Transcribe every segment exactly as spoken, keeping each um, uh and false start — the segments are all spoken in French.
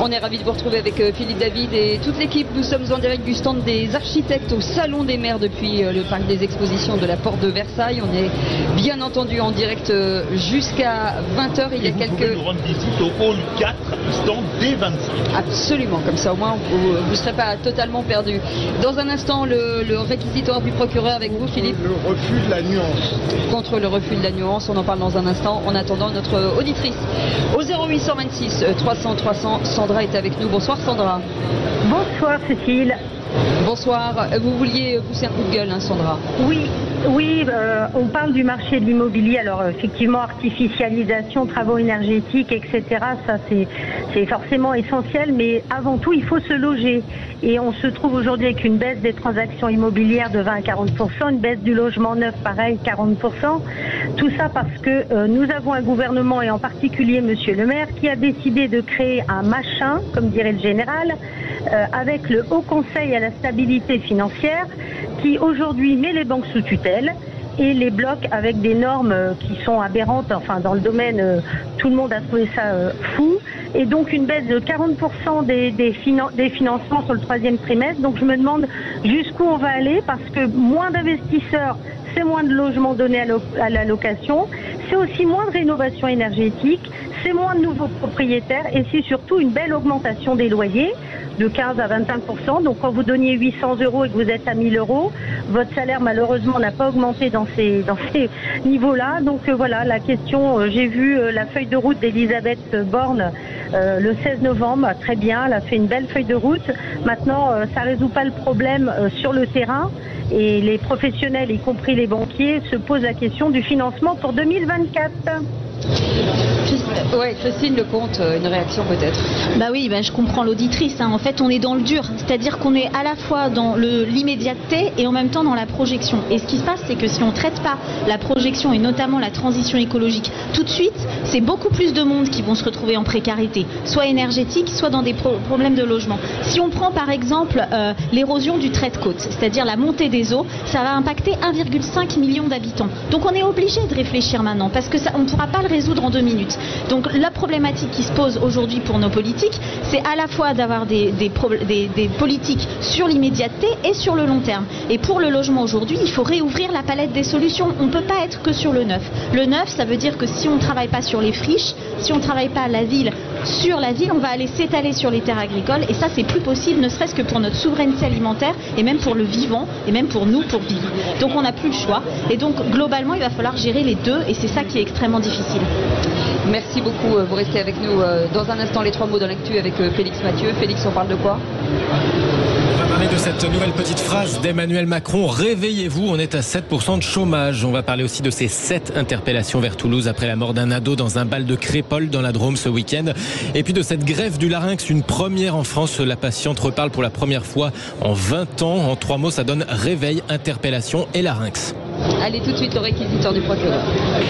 On est ravis de vous retrouver avec Philippe David et toute l'équipe. Nous sommes en direct du stand des architectes au Salon des maires depuis le parc des expositions de la Porte de Versailles. On est bien entendu en direct jusqu'à vingt heures. Il y a vous quelques... pouvez nous rendre visite au hall quatre, stand D vingt-cinq. Absolument, comme ça au moins vous ne serez pas totalement perdu. Dans un instant, le, le réquisitoire du procureur avec vous, Philippe. Le refus de la nuance. Contre le refus de la nuance, on en parle dans un instant. En attendant, notre auditrice au zéro huit cent vingt-six trois cents trois cents, Sandra est avec nous. Bonsoir Sandra. Bonsoir Cécile. Bonsoir. Vous vouliez pousser un coup de gueule, hein, Sandra? Oui, oui. Euh, on parle du marché de l'immobilier. Alors effectivement, artificialisation, travaux énergétiques, et cetera. Ça c'est c'est forcément essentiel. Mais avant tout, il faut se loger. Et on se trouve aujourd'hui avec une baisse des transactions immobilières de vingt à quarante pour cent, une baisse du logement neuf, pareil, quarante pour cent. Tout ça parce que euh, nous avons un gouvernement, et en particulier Monsieur le maire, qui a décidé de créer un machin, comme dirait le général, euh, avec le Haut Conseil à la stabilité financière, qui aujourd'hui met les banques sous tutelle et les bloque avec des normes euh, qui sont aberrantes. Enfin, dans le domaine, euh, tout le monde a trouvé ça euh, fou. Et donc une baisse de quarante pour cent des, des, finan des financements sur le troisième trimestre. Donc je me demande jusqu'où on va aller, parce que moins d'investisseurs, c'est moins de logements donnés à, lo à la location, c'est aussi moins de rénovation énergétique, c'est moins de nouveaux propriétaires, et c'est surtout une belle augmentation des loyers de quinze à vingt-cinq pour cent. Donc quand vous donniez huit cents euros et que vous êtes à mille euros, votre salaire malheureusement n'a pas augmenté dans ces, dans ces niveaux-là. Donc euh, voilà, la question, euh, j'ai vu euh, la feuille de route d'Elisabeth Borne euh, le seize novembre, très bien, elle a fait une belle feuille de route. Maintenant, euh, ça ne résout pas le problème euh, sur le terrain, et les professionnels, y compris les banquiers, se posent la question du financement pour deux mille vingt-quatre. Ouais, Christine Lecomte, une réaction peut-être. Bah oui, bah je comprends l'auditrice. Hein. En fait, on est dans le dur, c'est-à-dire qu'on est à la fois dans l'immédiateté et en même temps dans la projection. Et ce qui se passe, c'est que si on ne traite pas la projection et notamment la transition écologique tout de suite, c'est beaucoup plus de monde qui vont se retrouver en précarité, soit énergétique, soit dans des pro problèmes de logement. Si on prend par exemple euh, l'érosion du trait de côte, c'est-à-dire la montée des eaux, ça va impacter un virgule cinq million d'habitants. Donc on est obligé de réfléchir maintenant, parce que ça, on ne pourra pas le résoudre en deux minutes. Donc la problématique qui se pose aujourd'hui pour nos politiques, c'est à la fois d'avoir des, des, des, des politiques sur l'immédiateté et sur le long terme. Et pour le logement aujourd'hui, il faut réouvrir la palette des solutions. On ne peut pas être que sur le neuf. Le neuf, ça veut dire que si on ne travaille pas sur les friches, si on ne travaille pas la ville sur la ville, on va aller s'étaler sur les terres agricoles, et ça c'est plus possible, ne serait-ce que pour notre souveraineté alimentaire et même pour le vivant et même pour nous pour vivre. Donc on n'a plus le choix, et donc globalement il va falloir gérer les deux, et c'est ça qui est extrêmement difficile. Merci beaucoup, vous restez avec nous dans un instant, les trois mots dans l'actu avec Félix Mathieu. Félix, on parle de quoi? On va parler de cette nouvelle petite phrase d'Emmanuel Macron: réveillez-vous, on est à sept pour cent de chômage. On va parler aussi de ces sept interpellations vers Toulouse après la mort d'un ado dans un bal de Crépol dans la Drôme ce week-end. Et puis de cette greffe du larynx, une première en France. La patiente reparle pour la première fois en vingt ans. En trois mots, ça donne réveil, interpellation et larynx. Allez, tout de suite, le réquisiteur du procureur.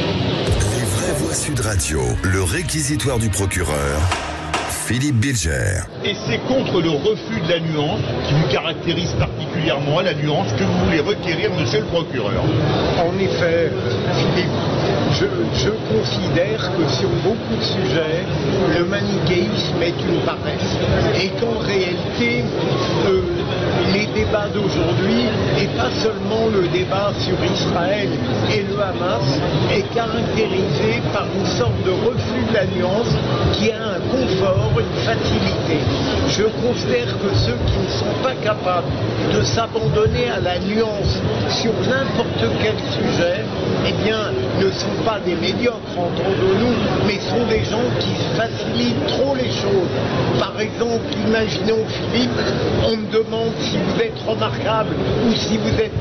Les vraies voix Sud Radio, le réquisitoire du procureur, Philippe Bilger. Et c'est contre le refus de la nuance qui vous caractérise particulièrement, la nuance que vous voulez requérir, monsieur le procureur. En effet, Philippe, je, je considère que sur beaucoup de sujets, le manichéisme est une paresse. Et qu'en réalité, euh, les débats d'aujourd'hui, et pas seulement le débat sur Israël et le Hamas, est caractérisé par une sorte de refus de la nuance qui a un confort, une facilité. Je considère que ceux qui ne sont pas capables de s'abandonner à la nuance sur n'importe quel sujet, eh bien, ne sont pas des médiocres, entendons-nous, mais sont des gens qui facilitent trop les choses. Par exemple, imaginons, Philippe, on me demande si vous êtes remarquable ou si vous êtes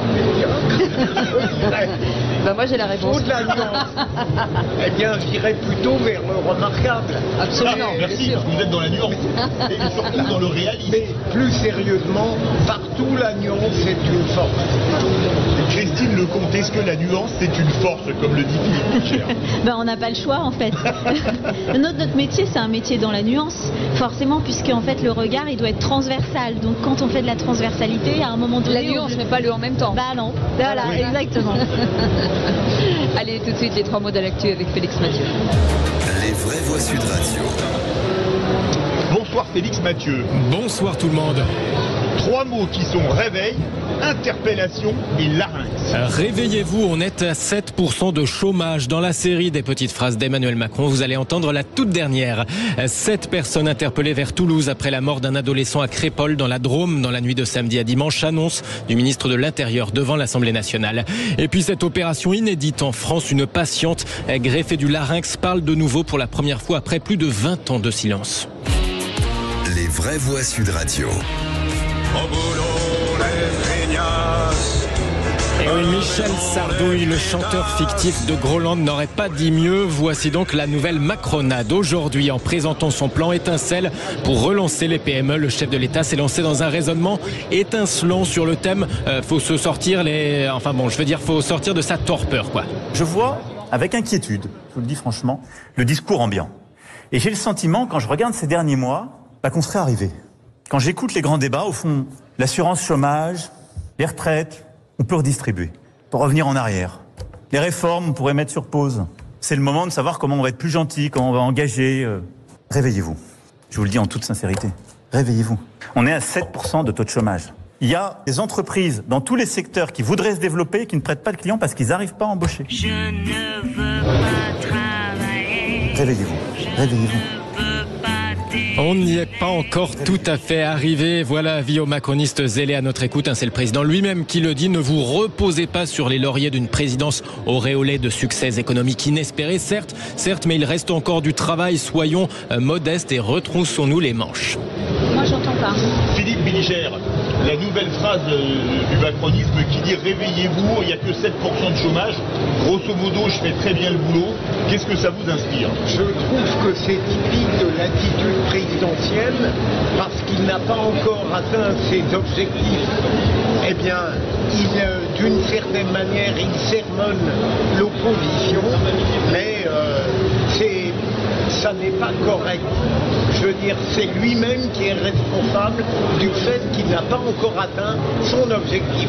bah moi j'ai la réponse. De la nuance. Eh bien, j'irais plutôt vers le remarquable. Absolument. Ah, merci, parce que vous êtes dans la nuance et surtout dans le réalisme. Mais plus sérieusement, partout la nuance est une force. Christine Lecomte, est-ce que la nuance c'est une force, comme le dit Philippe Bilger? Ben, on n'a pas le choix en fait. notre, notre métier, c'est un métier dans la nuance, forcément, puisque en fait le regard il doit être transversal. Donc quand on fait de la transversalité, à un moment donné, la nuance, on... mais pas le en même temps. Bah non, voilà, oui. Exactement. Allez, tout de suite les trois mots de l'actu avec Félix Mathieu. Les vraies voix Sud Radio. Bonsoir. Bonsoir Félix Mathieu. Bonsoir tout le monde. Trois mots qui sont réveil, interpellation et larynx. Réveillez-vous, on est à sept pour cent de chômage. Dans la série des petites phrases d'Emmanuel Macron, vous allez entendre la toute dernière. Sept personnes interpellées vers Toulouse après la mort d'un adolescent à Crépol dans la Drôme dans la nuit de samedi à dimanche, annonce du ministre de l'Intérieur devant l'Assemblée nationale. Et puis cette opération inédite en France, une patiente greffée du larynx parle de nouveau pour la première fois après plus de vingt ans de silence. Les vraies voix Sud Radio. Au boulot, les feignasses. Et oui, Michel Sardouille, le chanteur fictif de Groland, n'aurait pas dit mieux. Voici donc la nouvelle Macronade. Aujourd'hui, en présentant son plan étincelle pour relancer les P M E, le chef de l'État s'est lancé dans un raisonnement étincelant sur le thème euh, faut se sortir les... Enfin bon, je veux dire, faut sortir de sa torpeur, quoi. Je vois, avec inquiétude, je vous le dis franchement, le discours ambiant. Et j'ai le sentiment, quand je regarde ces derniers mois, bah, qu'on serait arrivé. Quand j'écoute les grands débats, au fond, l'assurance chômage, les retraites, on peut redistribuer, pour revenir en arrière. Les réformes, on pourrait mettre sur pause. C'est le moment de savoir comment on va être plus gentil, comment on va engager. Euh... Réveillez-vous. Je vous le dis en toute sincérité. Réveillez-vous. On est à sept pour cent de taux de chômage. Il y a des entreprises dans tous les secteurs qui voudraient se développer et qui ne prêtent pas de clients parce qu'ils n'arrivent pas à embaucher. Je ne veux pas travailler. Réveillez-vous. Réveillez-vous. On n'y est pas encore tout à fait arrivé. Voilà, avis aux macronistes zélés à notre écoute. C'est le président lui-même qui le dit. Ne vous reposez pas sur les lauriers d'une présidence auréolée de succès économiques inespérés. Certes, certes, mais il reste encore du travail. Soyons modestes et retroussons-nous les manches. Moi, j'entends pas. Philippe Bilger, la nouvelle phrase du macronisme qui dit réveillez-vous, il n'y a que sept pour cent de chômage. Grosso modo, je fais très bien le boulot. Qu'est-ce que ça vous inspire? Je trouve que c'est typique de l'attitude présidentielle parce qu'il n'a pas encore atteint ses objectifs. Eh bien, il, d'une certaine manière, il sermonne l'opposition, mais euh, c'est, ça n'est pas correct. Je veux dire, c'est lui-même qui est responsable du fait qu'il n'a pas encore atteint son objectif.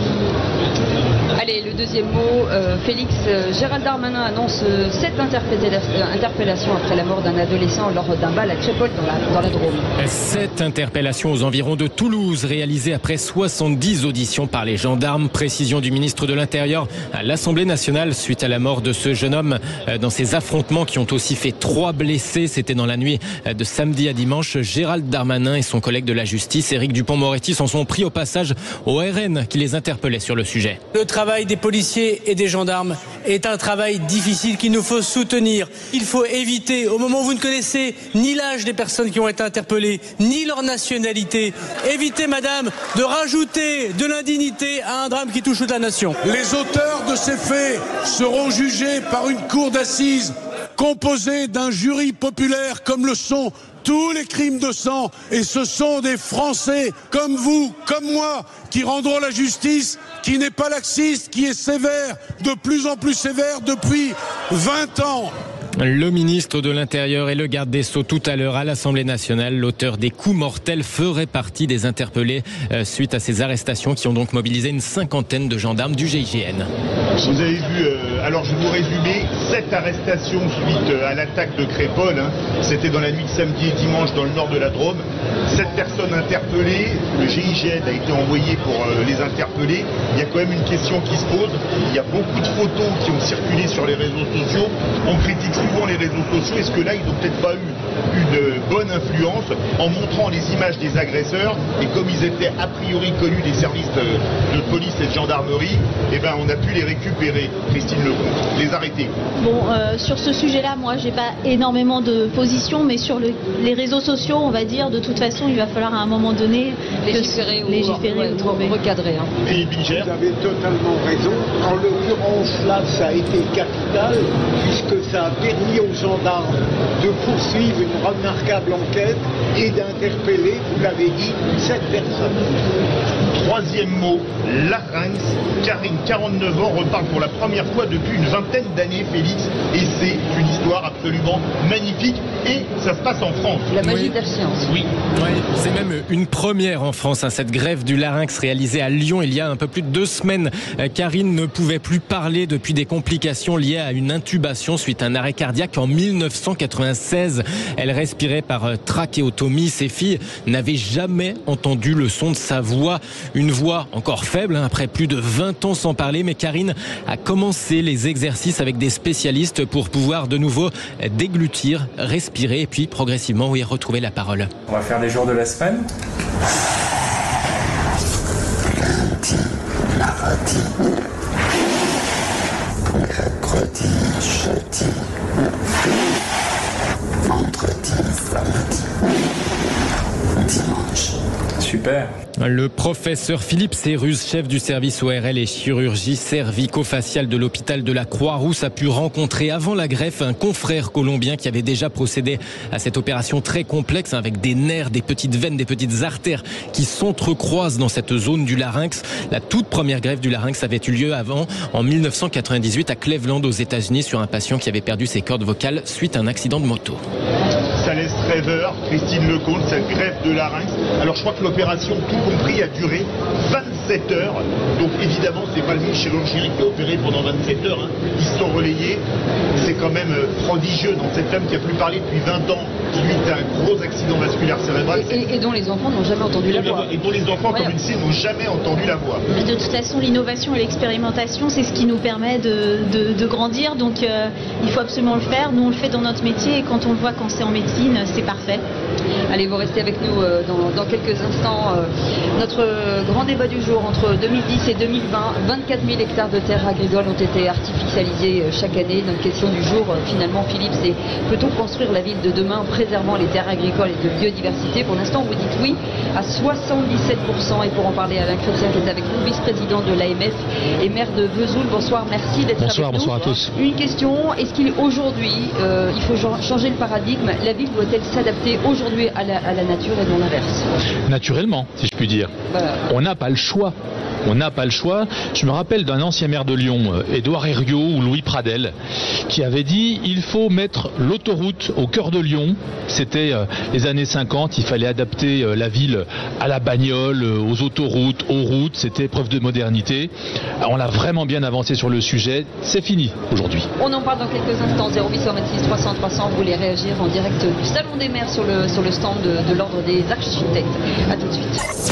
Allez, le deuxième mot, euh, Félix, euh, Gérald Darmanin annonce euh, sept interpellations après la mort d'un adolescent lors d'un bal à Crépol dans la, dans la Drôme. Sept interpellations aux environs de Toulouse, réalisées après soixante-dix auditions par les gendarmes. Précision du ministre de l'Intérieur à l'Assemblée nationale suite à la mort de ce jeune homme euh, dans ces affrontements qui ont aussi fait trois blessés. C'était dans la nuit euh, de samedi à dimanche. Gérald Darmanin et son collègue de la justice, Éric Dupond-Moretti, s'en sont pris au passage au R N qui les interpellait sur le sujet. Le travail des policiers et des gendarmes est un travail difficile qu'il nous faut soutenir. Il faut éviter, au moment où vous ne connaissez ni l'âge des personnes qui ont été interpellées, ni leur nationalité, évitez, madame, de rajouter de l'indignité à un drame qui touche toute la nation. Les auteurs de ces faits seront jugés par une cour d'assises composée d'un jury populaire comme le sont tous les crimes de sang, et ce sont des Français comme vous, comme moi, qui rendront la justice, qui n'est pas laxiste, qui est sévère, de plus en plus sévère depuis vingt ans. Le ministre de l'Intérieur et le garde des Sceaux tout à l'heure à l'Assemblée nationale. L'auteur des coups mortels ferait partie des interpellés euh, suite à ces arrestations qui ont donc mobilisé une cinquantaine de gendarmes du G I G N. Vous avez vu, euh, alors je vais vous résumer, sept arrestations suite à l'attaque de Crépol. Hein. C'était dans la nuit de samedi et dimanche dans le nord de la Drôme. Sept personnes interpellées. Le G I G N a été envoyé pour euh, les interpeller. Il y a quand même une question qui se pose. Il y a beaucoup de photos qui ont circulé sur les réseaux sociaux. On critique souvent les réseaux sociaux. Est-ce que là, ils n'ont peut-être pas eu une bonne influence en montrant les images des agresseurs, et comme ils étaient a priori connus des services de, de police et de gendarmerie, eh ben, on a pu les récupérer, Christine Lecomte, les arrêter. Bon, euh, sur ce sujet-là, moi, j'ai pas énormément de position, mais sur le, les réseaux sociaux, on va dire, de toute façon, il va falloir à un moment donné légiférer ou, légiférer ou, ou recadrer. Hein. Philippe Bilger. Vous avez totalement raison. En l'occurrence, là, ça a été capital, puisque ça a permis aux gendarmes de poursuivre une remarquable enquête et d'interpeller, vous l'avez dit, sept personnes. Troisième mot, larynx. Karine, quarante-neuf ans, repart pour la première fois depuis une vingtaine d'années, Félix, et c'est une histoire absolument magnifique, et ça se passe en France. La magie Oui. de la science. Oui, ouais, c'est même une première en France, hein, cette greffe du larynx réalisée à Lyon il y a un peu plus de deux semaines. Euh, Karine ne pouvait plus parler depuis des complications liées à une intubation suite à un arrêt cardiaque en mille neuf cent quatre-vingt-seize. Elle respirait par euh, trachéotomie. trachéotomie. Ses filles n'avaient jamais entendu le son de sa voix. Une voix encore faible, hein, après plus de vingt ans sans parler. Mais Karine a commencé les exercices avec des spécialistes pour pouvoir de nouveau déglutir, respirer et puis progressivement, oui, retrouver la parole. On va faire des jours de la semaine. Lundi, mardi, mercredi, jeudi, vendredi, samedi, dimanche. Super. Le professeur Philippe Cérus, chef du service O R L et chirurgie cervico-faciale de l'hôpital de la Croix-Rousse, a pu rencontrer avant la greffe un confrère colombien qui avait déjà procédé à cette opération très complexe avec des nerfs, des petites veines, des petites artères qui s'entrecroisent dans cette zone du larynx. La toute première greffe du larynx avait eu lieu avant, en mille neuf cent quatre-vingt-dix-huit, à Cleveland aux États-Unis, sur un patient qui avait perdu ses cordes vocales suite à un accident de moto. Ça laisse rêveur, Christine Lecomte, cette greffe de larynx. Alors je crois que l'opération, tout compris, a duré vingt-sept heures. Donc évidemment, c'est pas le chirurgien qui a opéré pendant vingt-sept heures. Hein. Ils se sont relayés. C'est quand même prodigieux dans cette femme qui a plus parlé depuis vingt ans, suite à un gros accident vasculaire cérébral. Et, et, et dont les enfants n'ont jamais entendu la voix. Et dont les enfants, ouais, comme une cible, n'ont jamais entendu la voix. De toute façon, l'innovation et l'expérimentation, c'est ce qui nous permet de, de, de grandir. Donc euh, il faut absolument le faire. Nous, on le fait dans notre métier et quand on le voit quand c'est en médecine, c'est parfait. Allez, vous restez avec nous euh, dans, dans quelques instants. Euh, notre euh, grand débat du jour entre deux mille dix et deux mille vingt, vingt-quatre mille hectares de terres agricoles ont été artificialisés euh, chaque année. Notre question du jour, euh, finalement, Philippe, c'est peut-on construire la ville de demain en préservant les terres agricoles et de biodiversité? Pour l'instant, vous dites oui à soixante-dix-sept pour cent. Et pour en parler, Alain Chrétien qui est avec nous, vice-président de l'A M F et maire de Vesoul. Bonsoir, merci d'être avec nous. Bonsoir, bonsoir à tous. Une question, est-ce qu'aujourd'hui, euh, il faut changer le paradigme? La ville doit-elle s'adapter aujourd'hui à la, à la nature et non l'inverse? Naturellement, si je puis dire. Voilà. On n'a pas le choix. On n'a pas le choix. Je me rappelle d'un ancien maire de Lyon, Édouard Herriot ou Louis Pradel, qui avait dit il faut mettre l'autoroute au cœur de Lyon. C'était euh, les années cinquante, il fallait adapter euh, la ville à la bagnole, euh, aux autoroutes, aux routes. C'était preuve de modernité. Alors, on a vraiment bien avancé sur le sujet. C'est fini aujourd'hui. On en parle dans quelques instants. zéro huit cent vingt-six trois cents trois cents. Vous voulez réagir en direct du Salon des maires sur le, sur le stand de, de l'Ordre des architectes. A tout de suite.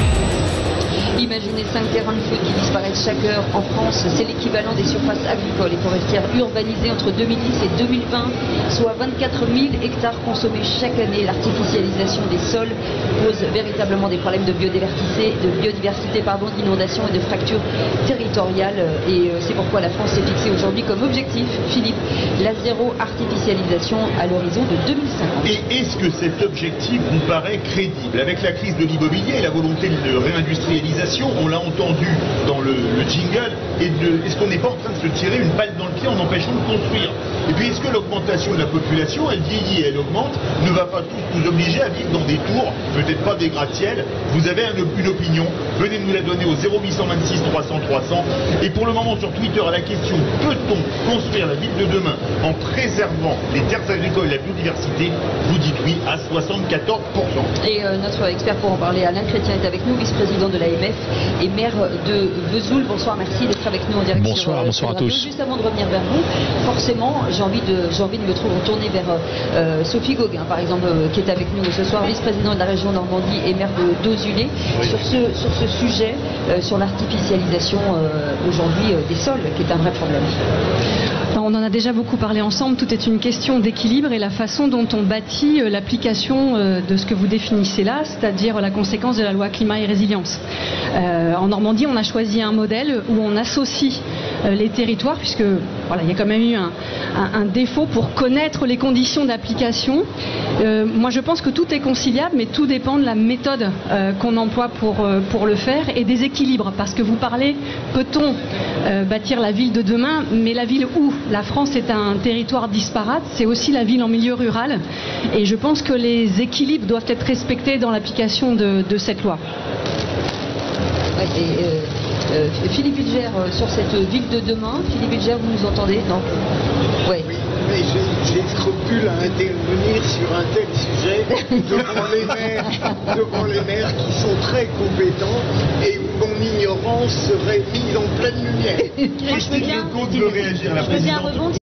Imaginez cinq terrains de foot qui disparaissent chaque heure en France. C'est l'équivalent des surfaces agricoles et forestières urbanisées entre deux mille dix et deux mille vingt, soit vingt-quatre mille hectares consommés chaque année. L'artificialisation des sols pose véritablement des problèmes de biodiversité, de biodiversité, pardon, d'inondation et de fractures territoriales. Et c'est pourquoi la France s'est fixée aujourd'hui comme objectif, Philippe, la zéro artificialisation à l'horizon de deux mille cinquante. Et est-ce que cet objectif vous paraît crédible? Avec la crise de l'immobilier et la volonté de réindustrialisation, on l'a entendu dans le, le jingle, et est-ce qu'on n'est pas en train de se tirer une balle dans le pied en empêchant de construire? Et puis est-ce que l'augmentation de la population, elle vieillit et elle augmente, ne va pas tous nous obliger à vivre dans des tours, peut-être pas des gratte-ciel? Vous avez un, une opinion, venez nous la donner au zéro huit cent vingt-six trois cents trois cents. Et pour le moment sur Twitter, à la question peut-on construire la ville de demain en préservant les terres agricoles et la biodiversité, vous dites oui à soixante-quatorze pour cent. Et euh, notre expert pour en parler, Alain Chrétien, est avec nous, vice-président de l'A M F et maire de Vesoul. Bonsoir, merci d'être avec nous en direct. Bonsoir, sur, bonsoir sur à tous. Juste avant de revenir vers vous, forcément, j'ai envie de, j'ai envie de me tourner vers euh, Sophie Gauguin, par exemple, euh, qui est avec nous ce soir, vice-présidente de la région Normandie et maire de d'Auzulay, oui. sur ce sur ce sujet, euh, sur l'artificialisation euh, aujourd'hui euh, des sols, qui est un vrai problème. On en a déjà beaucoup parlé ensemble, tout est une question d'équilibre et la façon dont on bâtit l'application de ce que vous définissez là, c'est-à-dire la conséquence de la loi climat et résilience. Euh, en Normandie, on a choisi un modèle où on associe les territoires, puisque voilà, il y a quand même eu un, un, un défaut pour connaître les conditions d'application. Euh, moi, je pense que tout est conciliable, mais tout dépend de la méthode euh, qu'on emploie pour, euh, pour le faire et des équilibres. Parce que vous parlez, peut-on euh, bâtir la ville de demain, mais la ville où? La France est un territoire disparate, c'est aussi la ville en milieu rural. Et je pense que les équilibres doivent être respectés dans l'application de, de cette loi. Ouais, et, euh... Euh, Philippe Bilger, euh, sur cette ville de demain. Philippe Bilger, vous nous entendez? Non. Ouais. Oui, mais j'ai scrupule à intervenir sur un tel sujet devant les maires, devant les maires qui sont très compétents et où mon ignorance serait mise en pleine lumière. Je veux bien, je veux réagir, la présidente.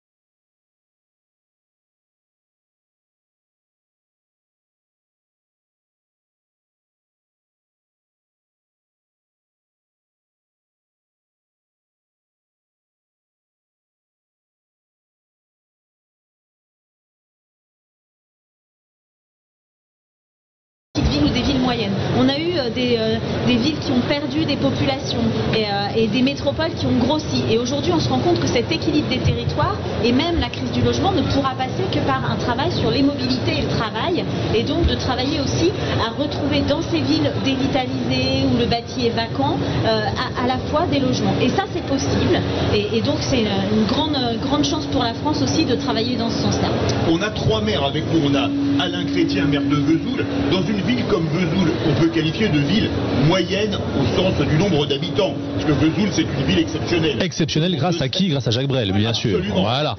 villes ou des villes moyennes. On a eu euh, des, euh, des villes qui ont perdu des populations et, euh, et des métropoles qui ont grossi. Et aujourd'hui, on se rend compte que cet équilibre des territoires et même la crise du logement ne pourra passer que par un travail sur les mobilités et le travail, et donc de travailler aussi à retrouver dans ces villes dévitalisées où le bâti est vacant euh, à, à la fois des logements. Et ça, c'est possible. Et, et donc, c'est une, une grande, grande chance pour la France aussi de travailler dans ce sens-là. On a trois maires avec nous. On a Alain Chrétien, maire de Vesoul. Dans une ville comme Vesoul, on peut qualifier de ville moyenne au sens du nombre d'habitants. Parce que Vesoul, c'est une ville exceptionnelle. Exceptionnelle grâce à qui? Grâce à Jacques Brel, bien sûr. Absolument. Voilà.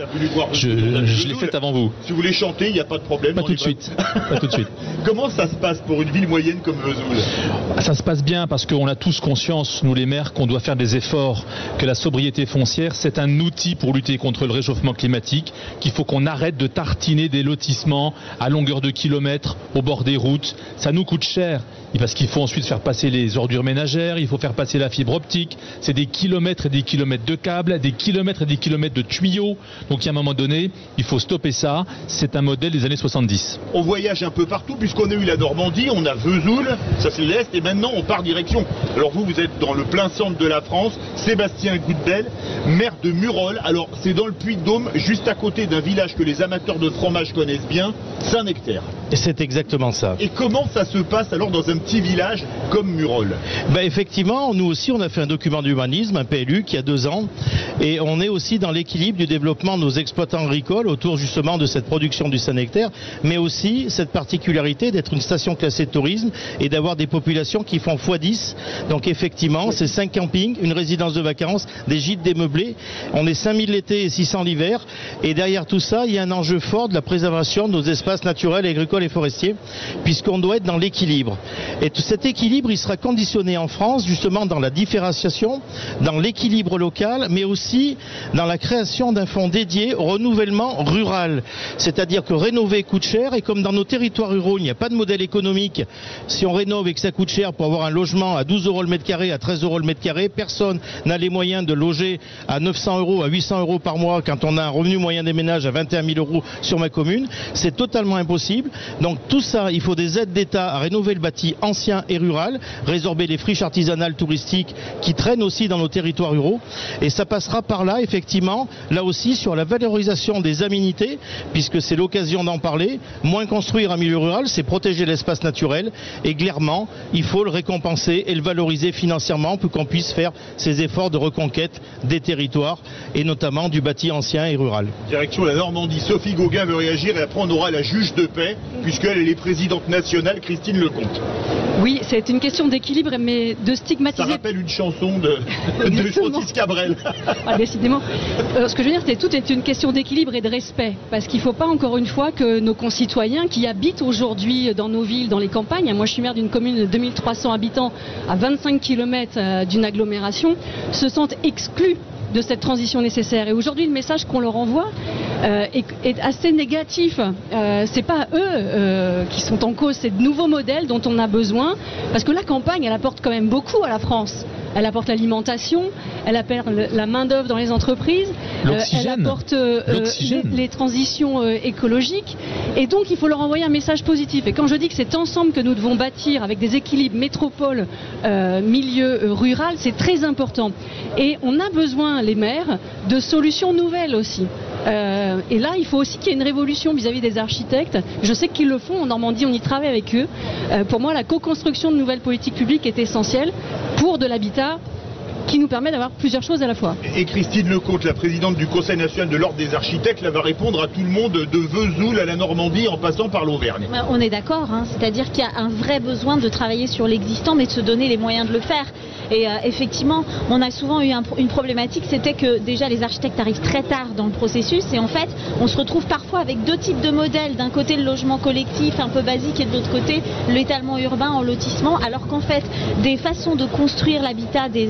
Je, je l'ai fait avant vous. Si vous voulez chanter, il n'y a pas de problème. Pas tout de suite. Pas tout de suite. Comment ça se passe pour une ville moyenne comme Vesoul? Ça se passe bien parce qu'on a tous conscience, nous les maires, qu'on doit faire des efforts, que la sobriété foncière, c'est un outil pour lutter contre le réchauffement climatique, qu'il faut qu'on arrête de tartiner des lotissements à longueur de kilomètres au bord des routes. Ça nous coûte cher parce qu'il faut ensuite faire passer les ordures ménagères, il faut faire passer la fibre optique. C'est des kilomètres et des kilomètres de câbles, des kilomètres et des kilomètres de tuyaux. Donc à un moment donné, il faut stopper ça. C'est un modèle des années soixante-dix. On voyage un peu partout puisqu'on a eu la Normandie, on a Vesoul, ça c'est l'Est, et maintenant on part direction. Alors vous, vous êtes dans le plein centre de la France. Sébastien Goudbel, maire de Murol. Alors c'est dans le Puy-de-Dôme, juste à côté d'un village que les amateurs de fromage connaissent bien, Saint-Nectaire. Et c'est exactement ça. Et comment ça se passe alors dans un petit village comme Murol? Ben effectivement, nous aussi on a fait un document d'humanisme, un P L U qui a deux ans, et on est aussi dans l'équilibre du développement de nos exploitants agricoles autour justement de cette production du Saint-Nectaire, mais aussi cette particularité d'être une station classée de tourisme et d'avoir des populations qui font fois dix. Donc effectivement, c'est cinq campings, une résidence de vacances, des gîtes démeublés. On est cinq mille l'été et six cents l'hiver. Et derrière tout ça, il y a un enjeu fort de la préservation de nos espaces naturels, agricoles et forestiers, puisqu'on doit être dans l'équilibre. Et tout cet équilibre, il sera conditionné en France justement dans la différenciation, dans l'équilibre local, mais aussi dans la création d'un fonds dédié au renouvellement rural. C'est-à-dire que rénover coûte cher, et comme dans nos territoires ruraux, il n'y a pas de modèle économique, si on rénove et que ça coûte cher pour avoir un logement à douze euros le mètre carré, à treize euros le mètre carré, personne n'a les moyens de loger à neuf cents euros, à huit cents euros par mois quand on a un revenu moyen des ménages à vingt et un mille euros sur ma commune. C'est totalement impossible. Donc tout ça, il faut des aides d'État à rénover le bâti ancien et rural, résorber les friches artisanales touristiques qui traînent aussi dans nos territoires ruraux. Et ça passera par là, effectivement, là aussi sur la valorisation des aménités, puisque c'est l'occasion d'en parler. Moins construire un milieu rural, c'est protéger l'espace naturel. Et clairement, il faut le récompenser et le valoriser financièrement pour qu'on puisse faire ces efforts de reconquête des territoires et notamment du bâti ancien et rural. Direction la Normandie, Sophie Gauguin veut réagir et après on aura la juge de paix puisqu'elle est présidente nationale, Christine Lecomte. Oui, c'est une question d'équilibre, mais de stigmatiser... Ça rappelle une chanson de, de Francis Cabrel. Ah, décidément. Euh, ce que je veux dire, c'est que tout est une question d'équilibre et de respect. Parce qu'il ne faut pas, encore une fois, que nos concitoyens qui habitent aujourd'hui dans nos villes, dans les campagnes, moi je suis maire d'une commune de deux mille trois cents habitants à vingt-cinq kilomètres euh, d'une agglomération, se sentent exclus de cette transition nécessaire. Et aujourd'hui, le message qu'on leur envoie euh, est, est assez négatif. Euh, c'est pas eux euh, qui sont en cause, c'est de nouveaux modèles dont on a besoin, parce que la campagne, elle apporte quand même beaucoup à la France. Elle apporte l'alimentation, elle apporte la main-d'œuvre dans les entreprises, euh, elle apporte euh, les, les transitions euh, écologiques. Et donc, il faut leur envoyer un message positif. Et quand je dis que c'est ensemble que nous devons bâtir avec des équilibres métropole, euh, milieu euh, rural, c'est très important. Et on a besoin, les maires, de solutions nouvelles aussi. Euh, et là, il faut aussi qu'il y ait une révolution vis-à-vis des architectes. Je sais qu'ils le font en Normandie, on y travaille avec eux. Euh, pour moi, la co-construction de nouvelles politiques publiques est essentielle pour de l'habitat qui nous permet d'avoir plusieurs choses à la fois. Et Christine Lecomte, la présidente du Conseil national de l'Ordre des architectes, là, va répondre à tout le monde de Vesoul à la Normandie en passant par l'Auvergne. On est d'accord, hein, c'est-à-dire qu'il y a un vrai besoin de travailler sur l'existant, mais de se donner les moyens de le faire. Et euh, effectivement, on a souvent eu un, une problématique, c'était que déjà les architectes arrivent très tard dans le processus et en fait, on se retrouve parfois avec deux types de modèles. D'un côté, le logement collectif un peu basique et de l'autre côté, l'étalement urbain en lotissement, alors qu'en fait, des façons de construire l'habitat des, des Français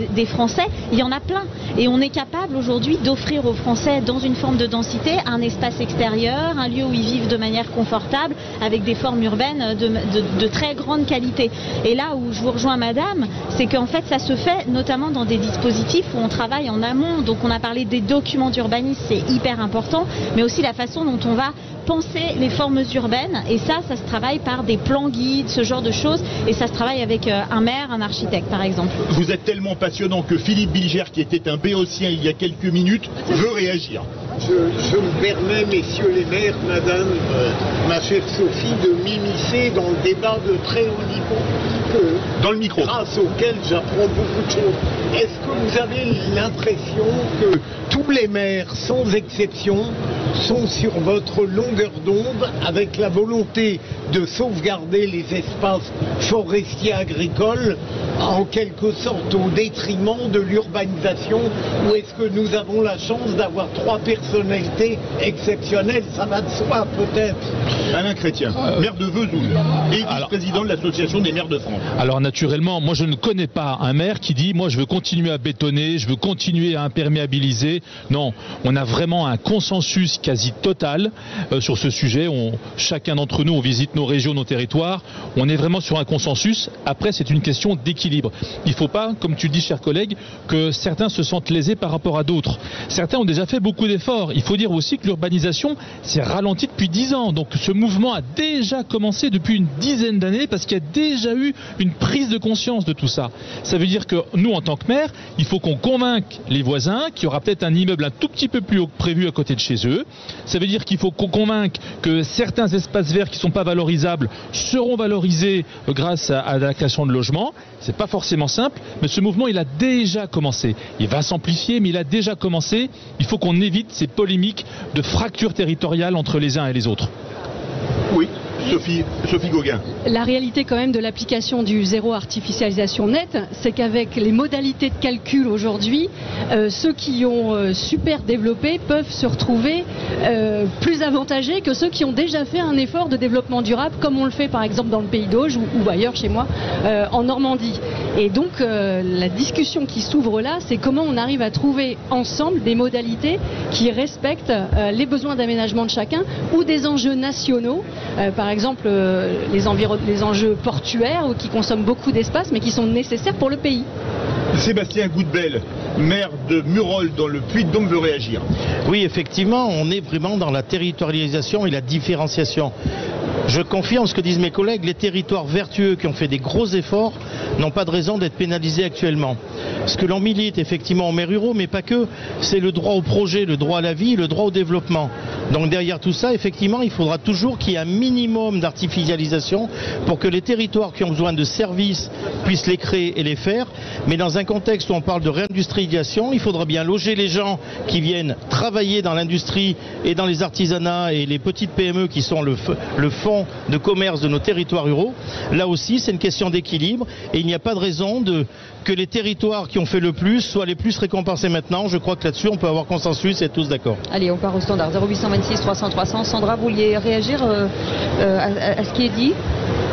Français, il y en a plein. Et on est capable aujourd'hui d'offrir aux Français, dans une forme de densité, un espace extérieur, un lieu où ils vivent de manière confortable, avec des formes urbaines de, de, de très grande qualité. Et là où je vous rejoins, madame, c'est qu'en fait ça se fait notamment dans des dispositifs où on travaille en amont. Donc on a parlé des documents d'urbanisme, c'est hyper important, mais aussi la façon dont on va penser les formes urbaines. Et ça, ça se travaille par des plans guides, ce genre de choses. Et ça se travaille avec un maire, un architecte, par exemple. Vous êtes tellement passionnant que Philippe Bilger, qui était un béotien il y a quelques minutes, veut réagir. Je, je me permets, messieurs les maires, madame, euh, ma chère Sophie, de m'immiscer dans le débat de très haut niveau, que, dans le micro, grâce auquel j'apprends beaucoup de choses. Est-ce que vous avez l'impression que tous les maires, sans exception, sont sur votre longueur d'onde avec la volonté de sauvegarder les espaces forestiers agricoles, en quelque sorte au détriment de l'urbanisation, ou est-ce que nous avons la chance d'avoir trois personnalités exceptionnelles? Ça va de soi, peut-être. Alain Chrétien, euh, maire de Vesoul et vice-président de l'Association des maires de France. Alors naturellement, moi je ne connais pas un maire qui dit « moi je veux continuer à bétonner, je veux continuer à imperméabiliser ». Non, on a vraiment un consensus quasi total euh, sur ce sujet. On, chacun d'entre nous, on visite nos régions, nos territoires. On est vraiment sur un consensus. Après, c'est une question d'équilibre. Il ne faut pas, comme tu dis, cher collègue, que certains se sentent lésés par rapport à d'autres. Certains ont déjà fait beaucoup d'efforts. Il faut dire aussi que l'urbanisation s'est ralentie depuis dix ans. Donc ce mouvement a déjà commencé depuis une dizaine d'années parce qu'il y a déjà eu une prise de conscience de tout ça. Ça veut dire que nous, en tant que maire, il faut qu'on convainque les voisins qu'il y aura peut-être un immeuble un tout petit peu plus haut que prévu à côté de chez eux. Ça veut dire qu'il faut qu'on convainque que certains espaces verts qui ne sont pas valorisables seront valorisés grâce à, à la création de logements. C'est pas forcément simple, mais ce mouvement, il a déjà commencé. Il va s'amplifier, mais il a déjà commencé. Il faut qu'on évite ces polémiques de fractures territoriales entre les uns et les autres. Oui. Sophie, Sophie Gauguin. La réalité quand même de l'application du zéro artificialisation nette, c'est qu'avec les modalités de calcul aujourd'hui, euh, ceux qui ont euh, super développé peuvent se retrouver euh, plus avantagés que ceux qui ont déjà fait un effort de développement durable, comme on le fait par exemple dans le Pays d'Auge ou, ou ailleurs chez moi, euh, en Normandie. Et donc euh, la discussion qui s'ouvre là, c'est comment on arrive à trouver ensemble des modalités qui respectent euh, les besoins d'aménagement de chacun ou des enjeux nationaux, euh, par exemple euh, les, les enjeux portuaires qui consomment beaucoup d'espace mais qui sont nécessaires pour le pays. Sébastien Goudbel, maire de Murol dans le Puy-de-Dôme, veut réagir. Oui, effectivement, on est vraiment dans la territorialisation et la différenciation. Je confirme ce que disent mes collègues, les territoires vertueux qui ont fait des gros efforts n'ont pas de raison d'être pénalisés actuellement. Ce que l'on milite effectivement aux maires ruraux, mais pas que, c'est le droit au projet, le droit à la vie, le droit au développement. Donc derrière tout ça, effectivement, il faudra toujours qu'il y ait un minimum d'artificialisation pour que les territoires qui ont besoin de services puissent les créer et les faire. Mais dans un contexte où on parle de réindustrialisation, il faudra bien loger les gens qui viennent travailler dans l'industrie et dans les artisanats et les petites P M E qui sont le, le fond de commerce de nos territoires ruraux. Là aussi, c'est une question d'équilibre et il n'y a pas de raison de, que les territoires qui ont fait le plus soient les plus récompensés maintenant. Je crois que là-dessus, on peut avoir consensus et être tous d'accord. Allez, on part au standard zéro huit cent vingt-six trois cents trois cents. Sandra, vous vouliez réagir euh, euh, à, à ce qui est dit?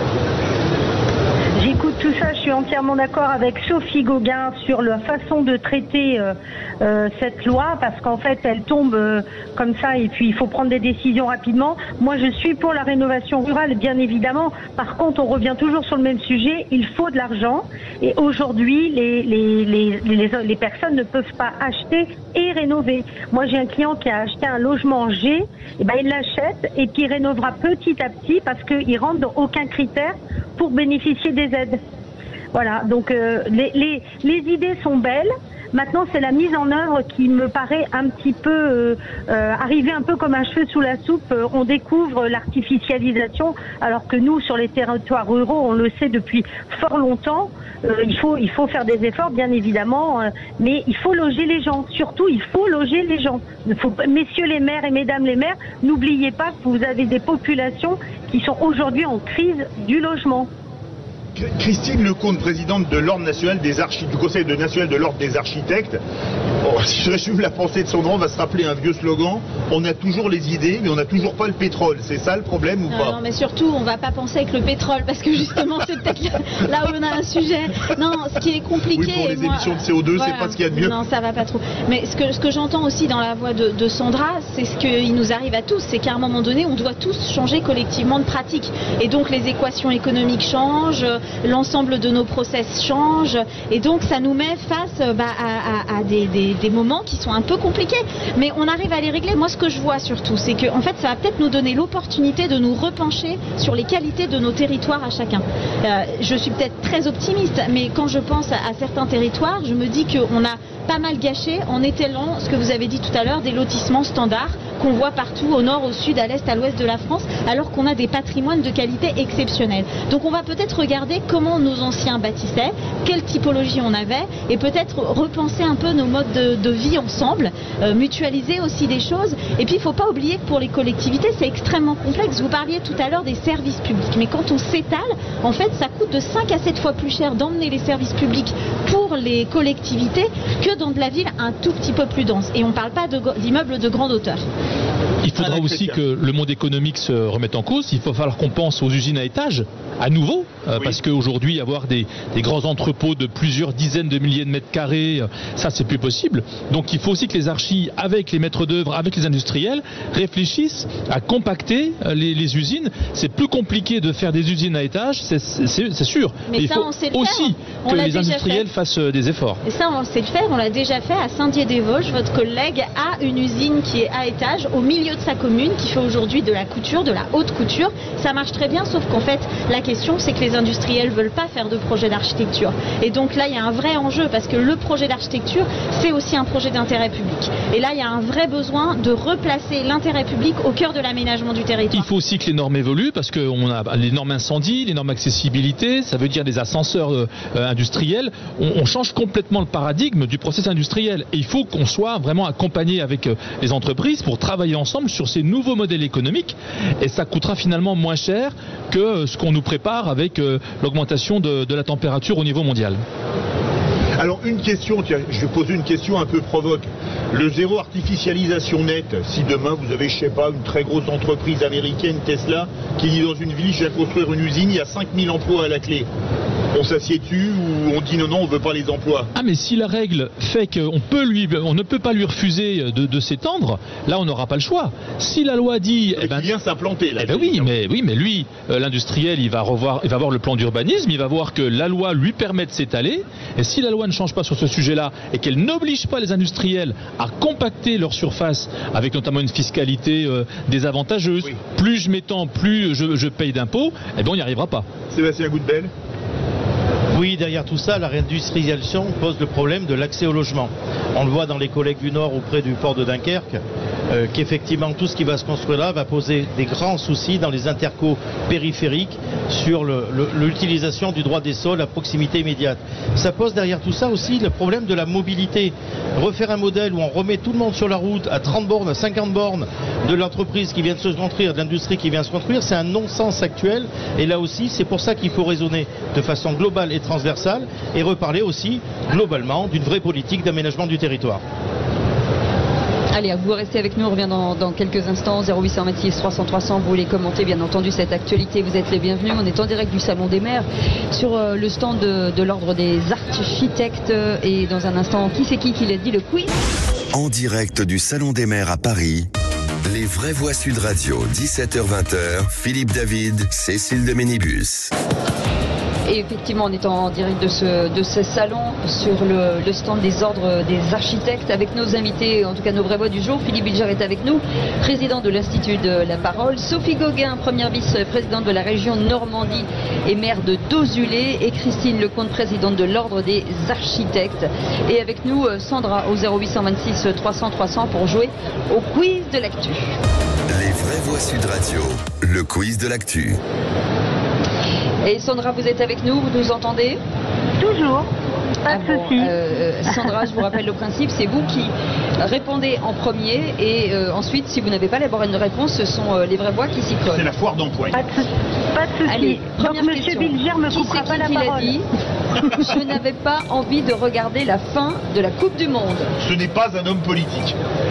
J'écoute tout ça, je suis entièrement d'accord avec Sophie Gauguin sur la façon de traiter euh, euh, cette loi, parce qu'en fait elle tombe euh, comme ça et puis il faut prendre des décisions rapidement. Moi je suis pour la rénovation rurale, bien évidemment. Par contre on revient toujours sur le même sujet, il faut de l'argent et aujourd'hui les, les, les, les, les personnes ne peuvent pas acheter et rénover. Moi j'ai un client qui a acheté un logement en G, et ben il l'achète et qui rénovera petit à petit parce qu'il rentre dans aucun critère pour bénéficier des aides. Voilà, donc euh, les, les, les idées sont belles. Maintenant, c'est la mise en œuvre qui me paraît un petit peu euh, euh, arriver un peu comme un cheveu sous la soupe. Euh, on découvre l'artificialisation, alors que nous, sur les territoires ruraux, on le sait depuis fort longtemps. Euh, il faut, il faut faire des efforts, bien évidemment, euh, mais il faut loger les gens. Surtout, il faut loger les gens. Il faut, messieurs les maires et mesdames les maires, n'oubliez pas que vous avez des populations qui sont aujourd'hui en crise du logement. Christine Lecomte, présidente de l'Ordre national des architectes, du Conseil national de l'Ordre des architectes, Bon, si je résume la pensée de Sandra, on va se rappeler un vieux slogan, on a toujours les idées, mais on n'a toujours pas le pétrole. C'est ça le problème ou non, pas? Non, mais surtout, on va pas penser avec le pétrole, parce que justement, c'est peut-être là où on a un sujet. Non, ce qui est compliqué... Oui, pour les moi, émissions de C O deux, voilà, c'est pas ce qu'il y a de mieux. Non, ça va pas trop. Mais ce que, ce que j'entends aussi dans la voix de, de Sandra, c'est ce qui nous arrive à tous, c'est qu'à un moment donné, on doit tous changer collectivement de pratique. Et donc, les équations économiques changent, l'ensemble de nos process change, et donc ça nous met face bah, à, à, à des, des, des moments qui sont un peu compliqués, mais on arrive à les régler. Moi, ce que je vois surtout, c'est que en fait, ça va peut-être nous donner l'opportunité de nous repencher sur les qualités de nos territoires à chacun. Euh, je suis peut-être très optimiste, mais quand je pense à, à certains territoires, je me dis qu'on a pas mal gâché en étalant ce que vous avez dit tout à l'heure, des lotissements standards qu'on voit partout au nord, au sud, à l'est, à l'ouest de la France, alors qu'on a des patrimoines de qualité exceptionnelle. Donc on va peut-être regarder comment nos anciens bâtissaient, quelle typologie on avait, et peut-être repenser un peu nos modes de, de vie ensemble, euh, mutualiser aussi des choses. Et puis il ne faut pas oublier que pour les collectivités, c'est extrêmement complexe. Vous parliez tout à l'heure des services publics, mais quand on s'étale, en fait, ça coûte de cinq à sept fois plus cher d'emmener les services publics pour les collectivités que dans de la ville un tout petit peu plus dense. Et on ne parle pas d'immeubles de grande hauteur. Il faudra aussi que le monde économique se remette en cause. Il va falloir qu'on pense aux usines à étages à nouveau, euh, oui. Parce qu'aujourd'hui, avoir des, des grands entrepôts de plusieurs dizaines de milliers de mètres carrés, euh, ça, c'est plus possible. Donc, il faut aussi que les archis, avec les maîtres d'œuvre, avec les industriels, réfléchissent à compacter euh, les, les usines. C'est plus compliqué de faire des usines à étages, c'est sûr. Mais, Mais ça, il faut on sait le aussi faire. que les industriels fassent euh, des efforts. Et ça, on sait le faire. On l'a déjà fait à Saint-Dié-des-Vosges. Votre collègue a une usine qui est à étage au milieu de sa commune, qui fait aujourd'hui de la couture, de la haute couture. Ça marche très bien, sauf qu'en fait, la question, c'est que les industriels veulent pas faire de projet d'architecture. Et donc là, il y a un vrai enjeu, parce que le projet d'architecture, c'est aussi un projet d'intérêt public. Et là, il y a un vrai besoin de replacer l'intérêt public au cœur de l'aménagement du territoire. Il faut aussi que les normes évoluent, parce qu'on a les normes incendie, les normes accessibilité, ça veut dire des ascenseurs euh, industriels. On, on change complètement le paradigme du processus industriel. Et il faut qu'on soit vraiment accompagné avec euh, les entreprises pour travailler ensemble sur ces nouveaux modèles économiques. Et ça coûtera finalement moins cher que euh, ce qu'on nous prépare avec euh, l'augmentation de, de la température au niveau mondial. Alors une question, tiens, je vais poser une question un peu provoque. Le zéro artificialisation nette, si demain vous avez, je sais pas, une très grosse entreprise américaine, Tesla, qui dit dans une ville, je vais construire une usine, il y a cinq mille emplois à la clé. On s'assied dessus ou on dit non, non, on ne veut pas les emplois? Ah, mais si la règle fait qu'on peut lui, on ne peut pas lui refuser de, de s'étendre, là on n'aura pas le choix. Si la loi dit... Eh ben, il vient s'implanter là. Eh ben oui, mais, oui, mais lui, euh, l'industriel, il va revoir, il va voir le plan d'urbanisme, il va voir que la loi lui permet de s'étaler, et si la loi ne change pas sur ce sujet-là, et qu'elle n'oblige pas les industriels à compacter leur surface, avec notamment une fiscalité euh, désavantageuse, oui. Plus je m'étends, plus je, je paye d'impôts, eh ben on n'y arrivera pas. Sébastien Goudbel. Oui, derrière tout ça, la réindustrialisation pose le problème de l'accès au logement. On le voit dans les collègues du Nord auprès du port de Dunkerque, euh, qu'effectivement tout ce qui va se construire là va poser des grands soucis dans les intercos périphériques sur l'utilisation du droit des sols à proximité immédiate. Ça pose derrière tout ça aussi le problème de la mobilité. Refaire un modèle où on remet tout le monde sur la route à trente bornes, à cinquante bornes de l'entreprise qui vient de se construire, de l'industrie qui vient de se construire, c'est un non-sens actuel. Et là aussi, c'est pour ça qu'il faut raisonner de façon globale et transversale et reparler aussi globalement d'une vraie politique d'aménagement du territoire. Allez, vous restez avec nous, on revient dans, dans quelques instants. Zéro huit cent vingt-six trois cents trois cents, vous voulez commenter bien entendu cette actualité, vous êtes les bienvenus. On est en direct du Salon des maires sur euh, le stand de, de l'ordre des architectes, et dans un instant, qui c'est qui qui l'a dit, le quiz? En direct du Salon des maires à Paris, les vraies voix Sud Radio, dix-sept heures vingt, Philippe David, Cécile de Ménibus. Et effectivement, on est en direct de ce, de ce salon sur le, le stand des ordres des architectes avec nos invités, en tout cas nos vraies voix du jour. Philippe Bilger est avec nous, président de l'Institut de la Parole. Sophie Gauguin, première vice-présidente de la région Normandie et maire de Dozulé. Et Christine Lecomte, présidente de l'ordre des architectes. Et avec nous, Sandra au zéro huit cent vingt-six trois cents trois cents pour jouer au quiz de l'actu. Les vraies voix Sud Radio, le quiz de l'actu. Et Sandra, vous êtes avec nous, vous nous entendez? Toujours. Pas Ah de bon, souci. euh, Sandra, je vous rappelle le principe, c'est vous qui répondez en premier et euh, ensuite, si vous n'avez pas la bonne réponse, ce sont euh, les vraies voix qui s'y collent. C'est la foire d'empoigne. Pas de, sou- pas de souci. Allez, Donc première Monsieur question. Bilger me Qui coupera c'est pas qui la qui l'a parole. dit? Je n'avais pas envie de regarder la fin de la Coupe du Monde. Ce n'est pas un homme politique.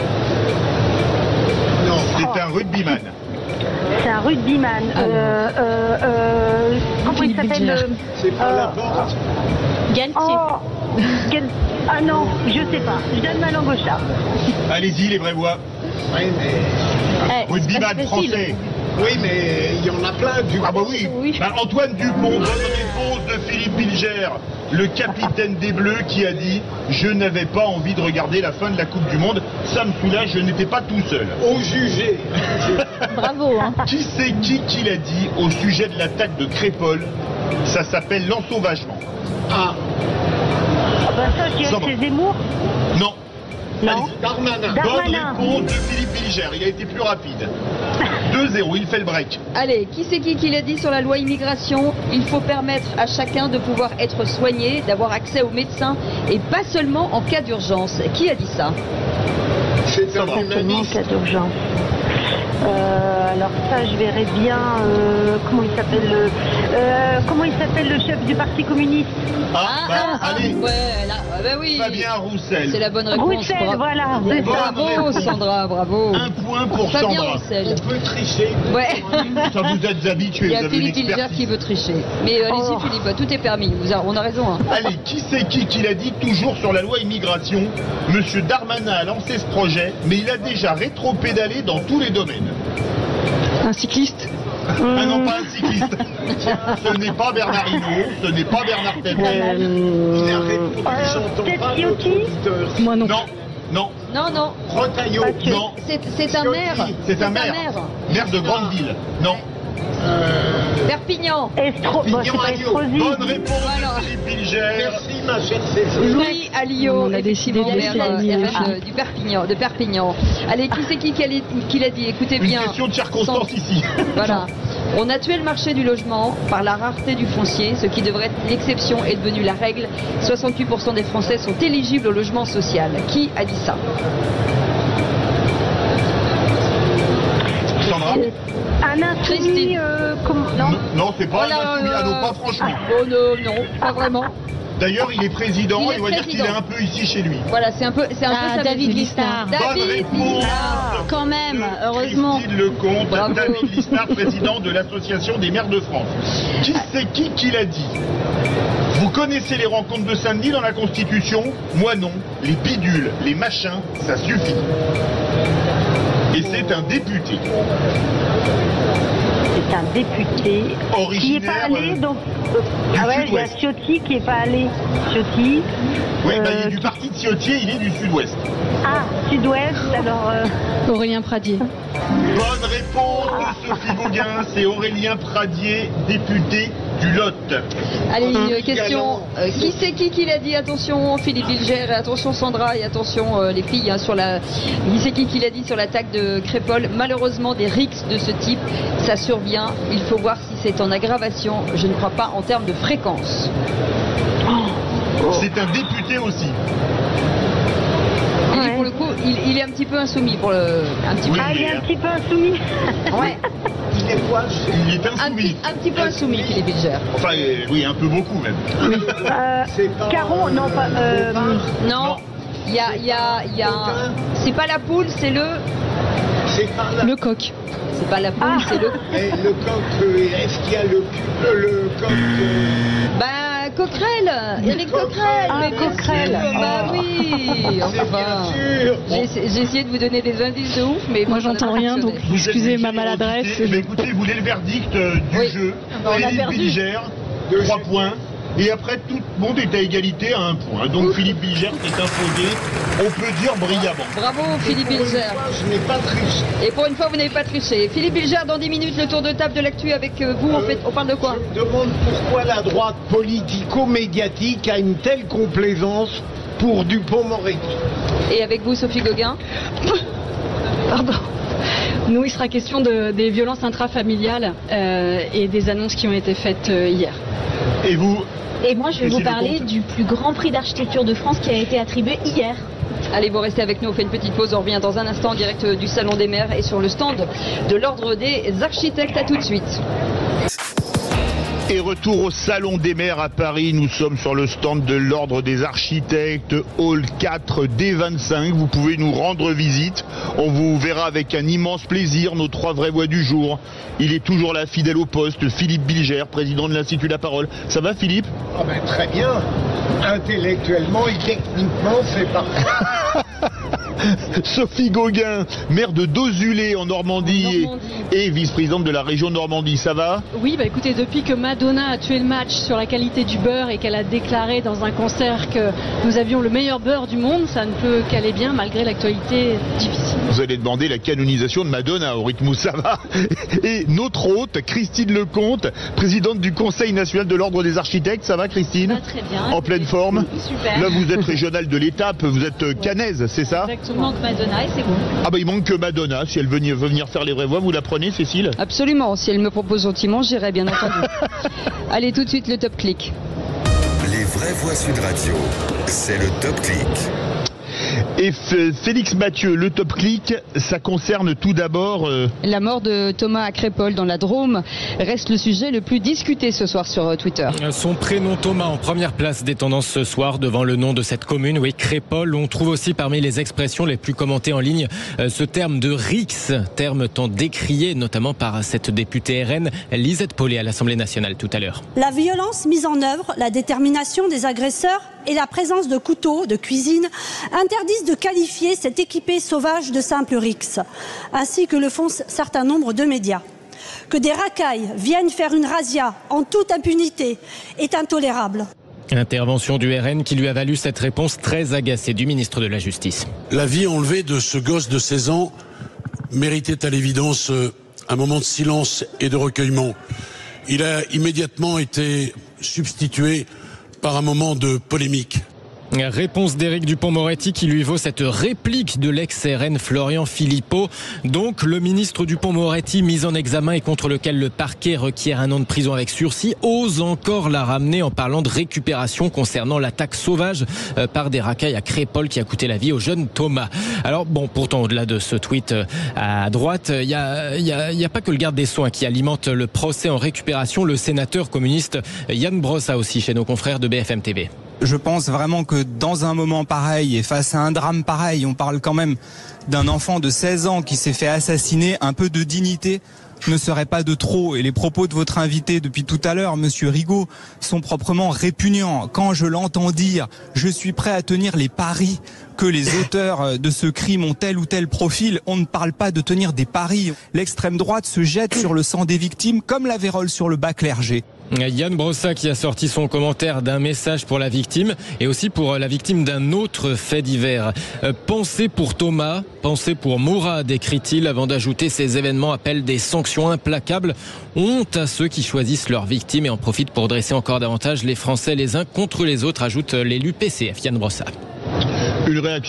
Non. C'est un rugbyman. C'est un rugbyman. Euh, euh, euh, comment il s'appelle euh, C'est pas euh, la porte. Galtier. Oh, quel- Ah non, je sais pas. Je donne ma langue au chat. Allez-y, les vraies voix. Oui, mais... Eh, c'est Rugbyman pas facile. français. Oui, mais il y en a plein du Ah bah oui, Oui. Bah, Antoine Dupont, bonne réponse de Philippe Bilger, le capitaine des Bleus qui a dit « Je n'avais pas envie de regarder la fin de la Coupe du Monde, ça me soulage, je n'étais pas tout seul. Au jugé. » Bravo. Hein. Qui c'est qui qui l'a dit au sujet de l'attaque de Crépol? Ça s'appelle l'ensauvagement. Ah, Ah bah ça, je dirais Sandra. que c'est Zemmour. Non. Non. Allez-y. Darmanin. Bonne Darmanin. réponse de Philippe Bilger, il a été plus rapide. deux zéro, il fait le break. Allez, qui c'est qui qui l'a dit sur la loi immigration? Il faut permettre à chacun de pouvoir être soigné, d'avoir accès aux médecins et pas seulement en cas d'urgence. Qui a dit ça? C'est un Seulement en humaniste. cas d'urgence. Euh, alors ça, je verrais bien. euh, comment il s'appelle le, euh, Comment il s'appelle le chef du Parti communiste? Ah, bah, allez, ouais, là, ah bah oui. Fabien Roussel. C'est la bonne réponse. Roussel, Bra- voilà. c'est ça. Bonne Bravo réponse. Sandra, bravo. Un point pour Fabien Sandra. Roussel. On peut tricher. Ouais. Ça vous êtes habitués, Il y vous a avez une Philippe Bilger expertise. qui veut tricher. Mais euh, allez-y Oh. Philippe, tout est permis. Vous a- on a raison. Hein. Allez, qui c'est qui qui l'a dit toujours sur la loi immigration? Monsieur Darmanin a lancé ce projet, mais il a déjà rétro-pédalé dans tous les domaines. Un cycliste. Ah non, pas un cycliste. Ce n'est pas Bernard Hinault, ce n'est pas Bernard Tapie. Il a répondu, j'entends peut-être pas Ciotti notre auditeur. Moi non. Non, non, Non, non. Retailleau. non. C'est c'est un maire. C'est un maire. Maire de grande ville. Non. Perpignan. Estro... Bon, c'est pas Pignon, Estrosi. Bonne réponse Voilà. de Philippe Bilger. Merci, ma chère Cécile. Louis Alliot, On a décidé de effectivement, laisser maire, Annie euh, R H, du Perpignan, de Perpignan. Allez, qui c'est qui qui a, qui l'a dit? Écoutez Une bien. question de circonstance Sans- ici. Voilà. On a tué le marché du logement par la rareté du foncier. Ce qui devrait être l'exception est devenu la règle. soixante-huit pour cent des Français sont éligibles au logement social. Qui a dit ça? Sandra? Un insoumis. Christine. Euh, comme... Non. Non, non, c'est pas Oh là, un insoumis. Ah non, euh, pas franchement. Oh non, non, pas vraiment. D'ailleurs, il est président, Il est et on va dire qu'il président. est un peu ici chez lui. Voilà, c'est un peu, c'est un Ah, peu ça. David David Lisnard. Bonne David réponse. Lisnard. Quand même, de heureusement. Christine Lecomte, Bravo. David Lisnard, président de l'Association des maires de France. Qui c'est qui qui l'a dit? Vous connaissez les rencontres de samedi dans la Constitution? Moi non. Les bidules, les machins, ça suffit. Et c'est un député. C'est un député qui n'est Originaire, pas allé. euh, Donc... du Ah ouais, il y a Sud-Ouest. Ciotti qui n'est pas allé. Ciotti. Oui, bah, il Euh, est du parti de Ciotti, il est du Sud-Ouest. Ah, Sud-Ouest, alors. euh, Aurélien Pradier. Bonne réponse de Sophie Bauguin, c'est Aurélien Pradier, député du Lot. Allez, une Hum. question. Euh, qui c'est qui qui l'a dit? Attention Philippe Bilger, et attention Sandra, et attention euh, les filles, hein, sur la. Qui c'est qui qui l'a dit sur l'attaque de Crépol? Malheureusement, des rixes de ce type, ça survient. Il faut voir si c'est en aggravation. Je ne crois pas en termes de fréquence. C'est un député aussi. Et pour le coup, il, il est un petit peu insoumis pour le. Un petit Oui, peu. Ah, il est mais, un petit peu insoumis. Ouais. Il est quoi? Il est Un petit, insoumis. un petit peu insoumis, Philippe Bilger. Enfin, euh, oui, un peu beaucoup même. Euh, C'est pas- Caron, non, pas. euh, Non. Il y a, il y a, il y a. un- C'est pas la poule, c'est le. C'est pas là. Le coq. C'est pas la poule, Ah. c'est le. Et le coq, euh, est-ce qu'il y a le, le, le coq euh, Bah, Coquerel, Eric Coquerel. Coquerel, Ah, mais bien Coquerel. sûr, bah Oh. oui, C'est enfin. bien sûr. J'ai j'ai essayé de vous donner des indices de ouf, mais Moi, ça n'a j'entends pas rien, fonctionné. donc Vous êtes excusez d'une ma maladresse. générosité. Mais écoutez, vous voulez le verdict euh, du Oui. jeu. Bah, on a Philippe perdu. Bilger, trois points. Et après, tout le monde est à égalité à un point. Donc Philippe Bilger s'est imposé, on peut dire brillamment. Bravo Philippe Pour une Bilger. fois, je n'ai pas triché. Et pour une fois, vous n'avez pas triché. Philippe Bilger, dans dix minutes, le tour de table de l'actu avec euh, vous. On, fait, on parle de quoi? Je me demande pourquoi la droite politico-médiatique a une telle complaisance pour Dupond-Moretti. Et avec vous, Sophie Gauguin. Pardon. Nous, il sera question de, des violences intrafamiliales euh, et des annonces qui ont été faites euh, hier. Et vous? Et moi, je vais vous parler du plus grand prix d'architecture de France qui a été attribué hier. Allez, vous restez avec nous, on fait une petite pause, on revient dans un instant en direct du Salon des maires et sur le stand de l'Ordre des architectes. À tout de suite. Et retour au Salon des maires à Paris, nous sommes sur le stand de l'Ordre des architectes, hall quatre D vingt-cinq, vous pouvez nous rendre visite, on vous verra avec un immense plaisir, nos trois vraies voix du jour. Il est toujours là, fidèle au poste, Philippe Bilger, président de l'Institut La Parole. Ça va Philippe? Ah ben, très bien, intellectuellement et techniquement c'est parfait. Sophie Gauguin, maire de Dozulé en Normandie, Normandie. Et, et vice-présidente de la région Normandie, ça va? Oui, bah écoutez, depuis que Madonna a tué le match sur la qualité du beurre et qu'elle a déclaré dans un concert que nous avions le meilleur beurre du monde, ça ne peut qu'aller bien malgré l'actualité difficile. Vous allez demander la canonisation de Madonna au rythme où ça va. Et notre hôte, Christine Lecomte, présidente du Conseil national de l'Ordre des architectes, ça va Christine? Ça va très bien. En pleine forme? Super. Là vous êtes régionale de l'étape, vous êtes canaise, c'est ça? Il manque Madonna et c'est bon. Ah bah il manque que Madonna, si elle veut venir, veut venir faire les vraies voix, vous la prenez Cécile? Absolument, si elle me propose gentiment, j'irai bien entendu. Allez tout de suite le top clic. Les vraies voix Sud Radio, c'est le top clic. Et Félix Mathieu, le top clic, ça concerne tout d'abord... Euh... La mort de Thomas à Crépol dans la Drôme reste le sujet le plus discuté ce soir sur Twitter. Son prénom Thomas en première place des tendances ce soir devant le nom de cette commune, oui, Crépol. On trouve aussi parmi les expressions les plus commentées en ligne euh, ce terme de rixe, terme tant décrié notamment par cette députée R N, Lisette Paulet à l'Assemblée nationale tout à l'heure. La violence mise en œuvre, la détermination des agresseurs et la présence de couteaux, de cuisine, interdisent de qualifier cet équipé sauvage de simple rixe, ainsi que le font certains nombres de médias. Que des racailles viennent faire une razzia en toute impunité est intolérable. Intervention du R N qui lui a valu cette réponse très agacée du ministre de la Justice. La vie enlevée de ce gosse de seize ans méritait à l'évidence un moment de silence et de recueillement. Il a immédiatement été substitué par un moment de polémique. Réponse d'Éric Dupond-Moretti qui lui vaut cette réplique de l'ex-R N Florian Philippot. Donc le ministre Dupond-Moretti, mis en examen et contre lequel le parquet requiert un an de prison avec sursis, ose encore la ramener en parlant de récupération concernant l'attaque sauvage par des racailles à Crépol qui a coûté la vie au jeune Thomas. Alors bon, pourtant au-delà de ce tweet à droite, il n'y a, y a, y a pas que le garde des Sceaux hein, qui alimente le procès en récupération. Le sénateur communiste Yann Brossa aussi chez nos confrères de B F M T V. Je pense vraiment que dans un moment pareil et face à un drame pareil, on parle quand même d'un enfant de seize ans qui s'est fait assassiner, un peu de dignité ne serait pas de trop. Et les propos de votre invité depuis tout à l'heure, Monsieur Rigaud, sont proprement répugnants. Quand je l'entends dire « je suis prêt à tenir les paris », que les auteurs de ce crime ont tel ou tel profil, on ne parle pas de tenir des paris. L'extrême droite se jette sur le sang des victimes comme la vérole sur le bas clergé. Yann Brossa qui a sorti son commentaire d'un message pour la victime et aussi pour la victime d'un autre fait divers. Euh, pensez pour Thomas, pensez pour Mourad, écrit-il avant d'ajouter ces événements appellent des sanctions implacables. Honte à ceux qui choisissent leurs victimes et en profitent pour dresser encore davantage les Français les uns contre les autres, ajoute l'élu P C F Yann Brossa. Une réaction ?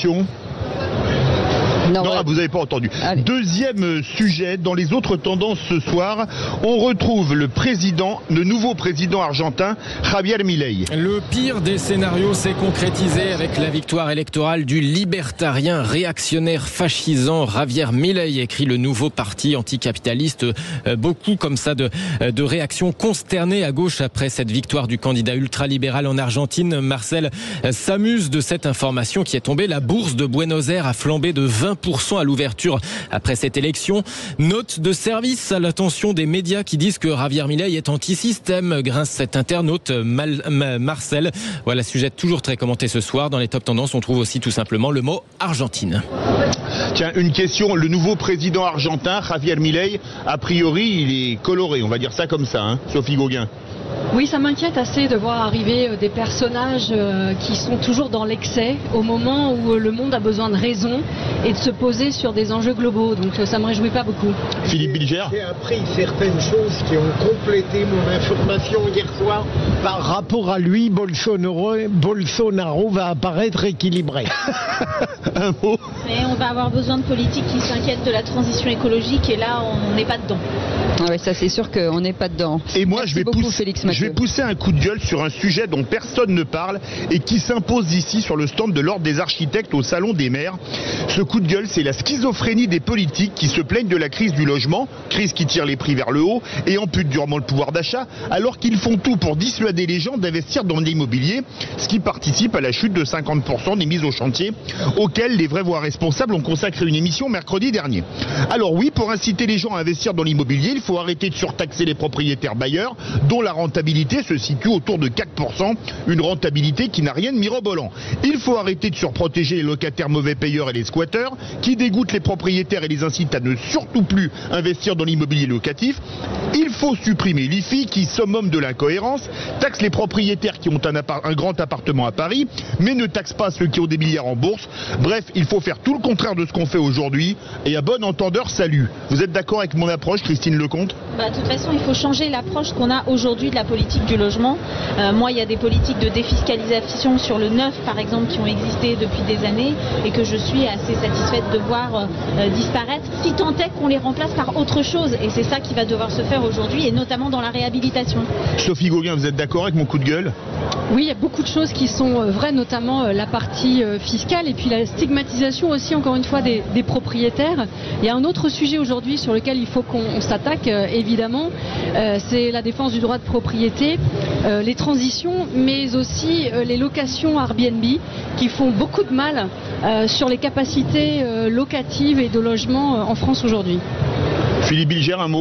Non, non ouais. Ah, vous n'avez pas entendu. Allez. Deuxième sujet, dans les autres tendances ce soir, on retrouve le président, le nouveau président argentin, Javier Milei. Le pire des scénarios s'est concrétisé avec la victoire électorale du libertarien réactionnaire fascisant Javier Milei, écrit le nouveau parti anticapitaliste. Beaucoup comme ça de, de réactions consternées à gauche après cette victoire du candidat ultralibéral en Argentine. Marcel s'amuse de cette information qui est tombée. La bourse de Buenos Aires a flambé de vingt pour cent à l'ouverture après cette élection. Note de service à l'attention des médias qui disent que Javier Milei est anti-système, grince cet internaute Mal, Ma, Marcel. Voilà, sujet toujours très commenté ce soir. Dans les top tendances, on trouve aussi tout simplement le mot Argentine. Tiens, une question. Le nouveau président argentin, Javier Milei, a priori, il est coloré. On va dire ça comme ça, hein, Sophie Gauguin. Oui, ça m'inquiète assez de voir arriver des personnages qui sont toujours dans l'excès au moment où le monde a besoin de raison et de se poser sur des enjeux globaux. Donc ça me réjouit pas beaucoup. Philippe Bilger. J'ai appris certaines choses qui ont complété mon information hier soir. Par rapport à lui, Bolsonaro, Bolsonaro va apparaître équilibré. Un mot. Mais on va avoir besoin de politiques qui s'inquiètent de la transition écologique et là on n'est pas dedans. Ah oui, ça c'est sûr qu'on n'est pas dedans. Et moi Merci je vais, beaucoup, pousse, Félix je vais pousser un coup de gueule sur un sujet dont personne ne parle et qui s'impose ici sur le stand de l'Ordre des architectes au Salon des maires. Ce coup de gueule, c'est la schizophrénie des politiques qui se plaignent de la crise du logement, crise qui tire les prix vers le haut et ampute durement le pouvoir d'achat, alors qu'ils font tout pour dissuader les gens d'investir dans l'immobilier, ce qui participe à la chute de cinquante pour cent des mises au chantier, auxquelles les vrais voix responsables ont consacré une émission mercredi dernier. Alors oui, pour inciter les gens à investir dans l'immobilier, il faut arrêter de surtaxer les propriétaires bailleurs, dont la rentabilité se situe autour de quatre pour cent, une rentabilité qui n'a rien de mirobolant. Il faut arrêter de surprotéger les locataires mauvais payeurs et les squatteurs, qui dégoûtent les propriétaires et les incitent à ne surtout plus investir dans l'immobilier locatif. Il faut supprimer l'I F I, qui, summum de l'incohérence, taxe les propriétaires qui ont un, appart- un grand appartement à Paris, mais ne taxe pas ceux qui ont des milliards en bourse. Bref, il faut faire tout le contraire de ce qu'on fait aujourd'hui. Et à bon entendeur, salut. Vous êtes d'accord avec mon approche, Christine Lecomte ? Bah, de toute façon, il faut changer l'approche qu'on a aujourd'hui de la politique du logement. Euh, moi, il y a des politiques de défiscalisation sur le neuf, par exemple, qui ont existé depuis des années et que je suis assez satisfaite de voir euh, disparaître, si tant est qu'on les remplace par autre chose. Et c'est ça qui va devoir se faire aujourd'hui, et notamment dans la réhabilitation. Sophie Gauguin, vous êtes d'accord avec mon coup de gueule ? Oui, il y a beaucoup de choses qui sont euh, vraies, notamment euh, la partie euh, fiscale et puis la stigmatisation aussi, encore une fois, des, des propriétaires. Il y a un autre sujet aujourd'hui sur lequel il faut qu'on s'attaque, euh, évidemment, euh, c'est la défense du droit de propriété, euh, les transitions, mais aussi euh, les locations Airbnb qui font beaucoup de mal euh, sur les capacités euh, locatives et de logement euh, en France aujourd'hui. Philippe Bilger, un mot ?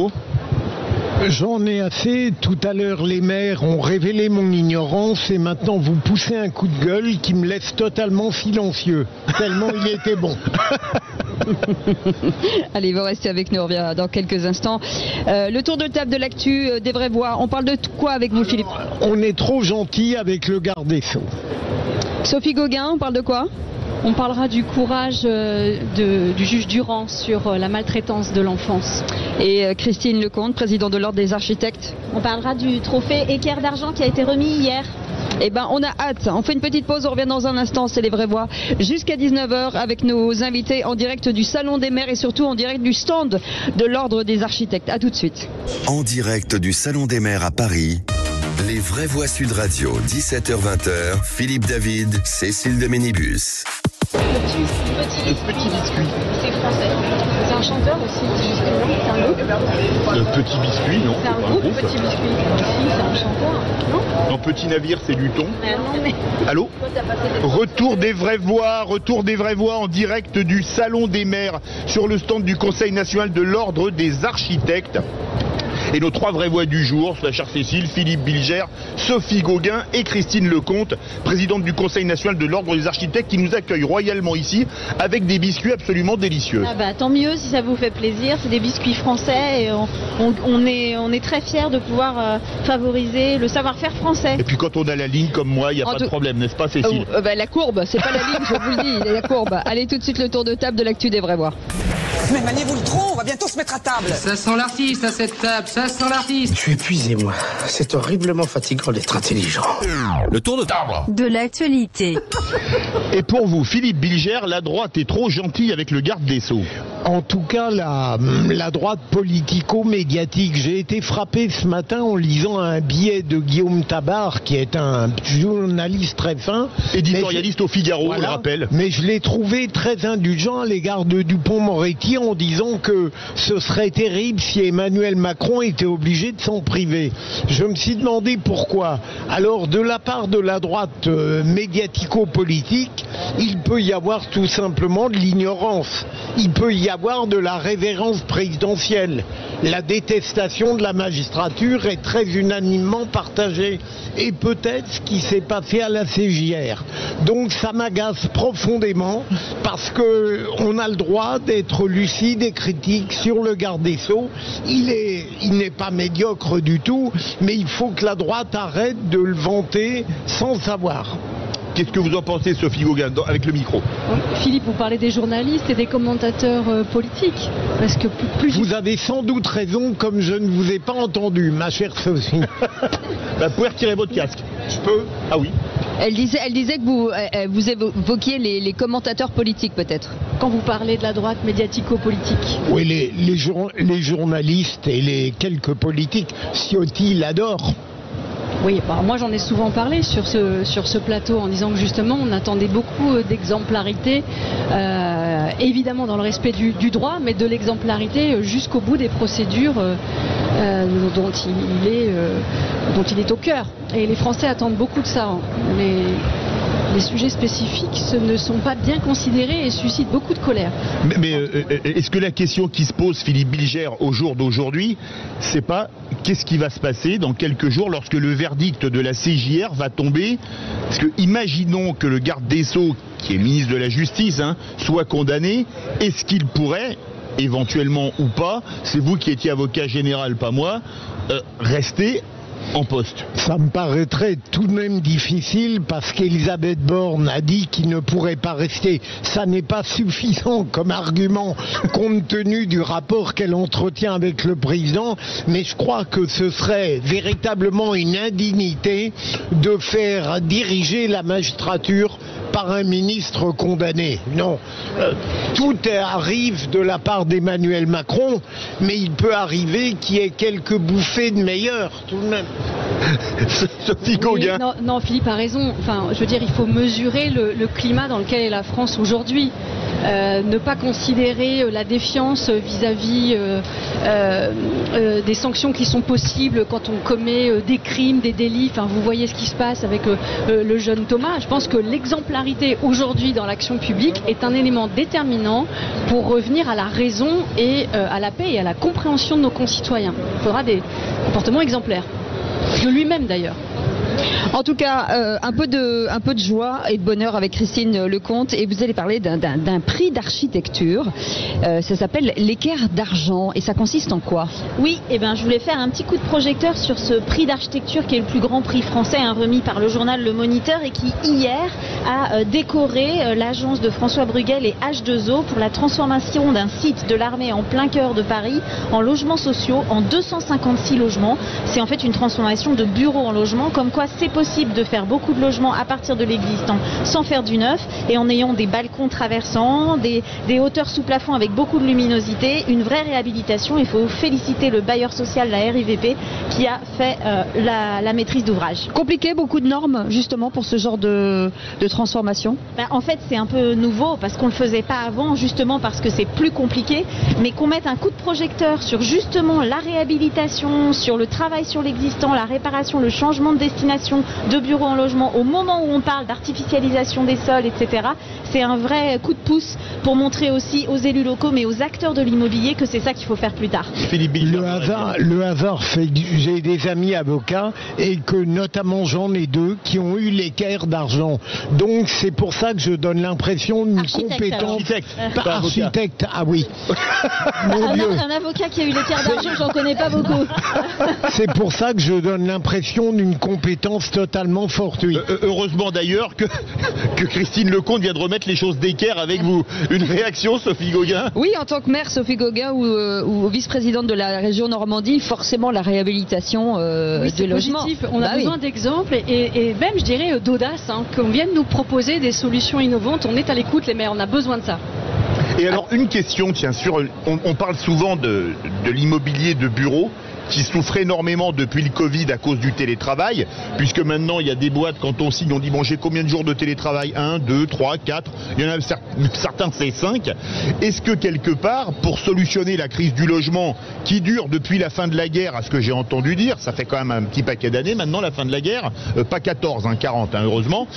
J'en ai assez. Tout à l'heure, les maires ont révélé mon ignorance et maintenant vous poussez un coup de gueule qui me laisse totalement silencieux. Tellement il était bon. Allez, vous restez avec nous, on revient dans quelques instants. Euh, le tour de table de l'actu, euh, des vraies voix. On parle de quoi avec vous, Philippe ? On est trop gentil avec le garde des Sceaux. Sophie Gauguin, on parle de quoi ? On parlera du courage euh, de, du juge Durand sur euh, la maltraitance de l'enfance. Et euh, Christine Lecomte, présidente de l'Ordre des architectes. On parlera du trophée Équerre d'argent qui a été remis hier. Eh ben, on a hâte. On fait une petite pause, on revient dans un instant, c'est les vraies voix. Jusqu'à dix-neuf heures avec nos invités en direct du Salon des maires et surtout en direct du stand de l'Ordre des architectes. À tout de suite. En direct du Salon des maires à Paris, les vraies voix Sud Radio, dix-sept heures vingt, Philippe David, Cécile de Ménibus. Le petit, petit, petit biscuit. C'est français. C'est un chanteur aussi, petit biscuit, non ? C'est un groupe ? Le petit biscuit, non ? C'est un groupe, un petit biscuit. Si, c'est un chanteur, non ? Dans Petit Navire, c'est du thon. Ah non, mais... Allô ? Retour des vraies voix, retour des vraies voix en direct du Salon des maires sur le stand du Conseil national de l'Ordre des architectes. Et nos trois vraies voix du jour, la chère Cécile, Philippe Bilger, Sophie Gauguin et Christine Lecomte, présidente du Conseil national de l'Ordre des architectes, qui nous accueille royalement ici avec des biscuits absolument délicieux. Ah bah, tant mieux si ça vous fait plaisir, c'est des biscuits français et on, on, on, est, on est très fiers de pouvoir euh, favoriser le savoir-faire français. Et puis quand on a la ligne comme moi, il n'y a en pas tout... de problème, n'est-ce pas Cécile ? euh, bah, La courbe, c'est pas la ligne, je vous le dis, il y a la courbe. Allez tout de suite le tour de table de l'actu des vraies voix. Mais maniez-vous le tronc, on va bientôt se mettre à table. Ça sent l'artiste à cette table, ça sent l'artiste. Je suis épuisé, moi. C'est horriblement fatigant d'être intelligent. Le tour de table de l'actualité. Et pour vous, Philippe Bilger, la droite est trop gentille avec le garde des Sceaux. En tout cas, la, la droite politico-médiatique. J'ai été frappé ce matin en lisant un billet de Guillaume Tabar, qui est un journaliste très fin. Éditorialiste au Figaro, voilà, on le rappelle. Mais je l'ai trouvé très indulgent à l'égard de Dupond-Moretti en disant que ce serait terrible si Emmanuel Macron était obligé de s'en priver. Je me suis demandé pourquoi. Alors, de la part de la droite euh, médiatico-politique, il peut y avoir tout simplement de l'ignorance. Il peut y avoir avoir de la révérence présidentielle. La détestation de la magistrature est très unanimement partagée. Et peut-être ce qui s'est passé à la C J R. Donc ça m'agace profondément parce qu'on a le droit d'être lucide et critique sur le garde des Sceaux. Il est, il n'est pas médiocre du tout, mais il faut que la droite arrête de le vanter sans savoir. Qu'est-ce que vous en pensez, Sophie Gauguin, avec le micro? Philippe, vous parlez des journalistes et des commentateurs euh, politiques. Parce que plus, plus vous avez sans doute raison, comme je ne vous ai pas entendu, ma chère Sophie. Bah, vous pouvez retirer votre casque. Je peux? Ah oui. Elle disait, elle disait que vous, euh, vous évoquiez les, les commentateurs politiques, peut-être. Quand vous parlez de la droite médiatico-politique. Oui, les, les, jour, les journalistes et les quelques politiques, Ciotti l'adore. Oui, bah, moi j'en ai souvent parlé sur ce, sur ce plateau en disant que justement on attendait beaucoup d'exemplarité, euh, évidemment dans le respect du, du droit, mais de l'exemplarité jusqu'au bout des procédures euh, euh, dont, il est, euh, dont il est au cœur. Et les Français attendent beaucoup de ça. Hein. Les, les sujets spécifiques ce ne sont pas bien considérés et suscitent beaucoup de colère. Mais, mais euh, est-ce que la question qui se pose, Philippe Bilger, au jour d'aujourd'hui, c'est pas qu'est-ce qui va se passer dans quelques jours lorsque le verdict de la C J R va tomber? Parce que imaginons que le garde des Sceaux, qui est le ministre de la Justice, hein, soit condamné, est-ce qu'il pourrait, éventuellement ou pas, c'est vous qui étiez avocat général, pas moi, euh, rester en poste? Ça me paraîtrait tout de même difficile parce qu'Elisabeth Borne a dit qu'il ne pourrait pas rester. Ça n'est pas suffisant comme argument compte tenu du rapport qu'elle entretient avec le président, mais je crois que ce serait véritablement une indignité de faire diriger la magistrature par un ministre condamné. Non, euh, tout arrive de la part d'Emmanuel Macron, mais il peut arriver qu'il y ait quelques bouffées de meilleur, tout de même. Sophie Gauguin. Oui, non, non, Philippe a raison. Enfin, je veux dire, il faut mesurer le, le climat dans lequel est la France aujourd'hui. Euh, ne pas considérer la défiance vis-à-vis euh, euh, euh, des sanctions qui sont possibles quand on commet euh, des crimes, des délits. Enfin, vous voyez ce qui se passe avec euh, le jeune Thomas. Je pense que l'exemplarité aujourd'hui dans l'action publique est un élément déterminant pour revenir à la raison et euh, à la paix et à la compréhension de nos concitoyens. Il faudra des comportements exemplaires. De lui-même d'ailleurs. En tout cas, euh, un, peu de, un peu de joie et de bonheur avec Christine Lecomte, et vous allez parler d'un prix d'architecture. Euh, ça s'appelle l'Équerre d'argent, et ça consiste en quoi? Oui, eh ben, je voulais faire un petit coup de projecteur sur ce prix d'architecture qui est le plus grand prix français, hein, remis par le journal Le Moniteur, et qui hier a euh, décoré euh, l'agence de François Bruguel et H deux O pour la transformation d'un site de l'armée en plein cœur de Paris en logements sociaux, en deux cent cinquante-six logements. C'est en fait une transformation de bureaux en logements, comme quoi c'est possible de faire beaucoup de logements à partir de l'existant sans faire du neuf et en ayant des balcons traversants, des, des hauteurs sous plafond avec beaucoup de luminosité, une vraie réhabilitation. Il faut féliciter le bailleur social, la R I V P, qui a fait euh, la, la maîtrise d'ouvrage. Compliqué, beaucoup de normes justement pour ce genre de, de transformation? Ben, en fait c'est un peu nouveau parce qu'on ne le faisait pas avant, justement parce que c'est plus compliqué, mais qu'on mette un coup de projecteur sur justement la réhabilitation, sur le travail sur l'existant, la réparation, le changement de destination de bureaux en logement au moment où on parle d'artificialisation des sols, et cetera. C'est un vrai coup de pouce pour montrer aussi aux élus locaux mais aux acteurs de l'immobilier que c'est ça qu'il faut faire plus tard. Le hasard, le hasard fait que j'ai des amis avocats et que notamment j'en ai deux qui ont eu l'équerre d'argent. Donc c'est pour ça que je donne l'impression d'une compétence. Architecte, pas architecte, ah oui. Mon un, Dieu. un avocat qui a eu l'équerre d'argent, j'en connais pas beaucoup. C'est pour ça que je donne l'impression d'une compétence totalement fortuite. Euh, heureusement d'ailleurs que, que Christine Lecomte vient de remettre les choses d'équerre avec vous. Une réaction, Sophie Gauguin? Oui, en tant que maire, Sophie Gauguin, ou, euh, ou vice-présidente de la région Normandie, forcément la réhabilitation euh, oui, des logements. Positif. On a bah besoin oui. d'exemples et, et même, je dirais, d'audace, hein, qu'on vienne nous proposer des solutions innovantes. On est à l'écoute, les maires, on a besoin de ça. Et alors, une question, tiens, sur, on, on parle souvent de, de l'immobilier de bureau. qui souffre énormément depuis le Covid à cause du télétravail, puisque maintenant il y a des boîtes, quand on signe, on dit bon, j'ai combien de jours de télétravail? un, deux, trois, quatre, il y en a certains c'est cinq. Est-ce que quelque part, pour solutionner la crise du logement qui dure depuis la fin de la guerre, à ce que j'ai entendu dire, ça fait quand même un petit paquet d'années maintenant la fin de la guerre, euh, pas quatorze, hein, quarante hein, heureusement,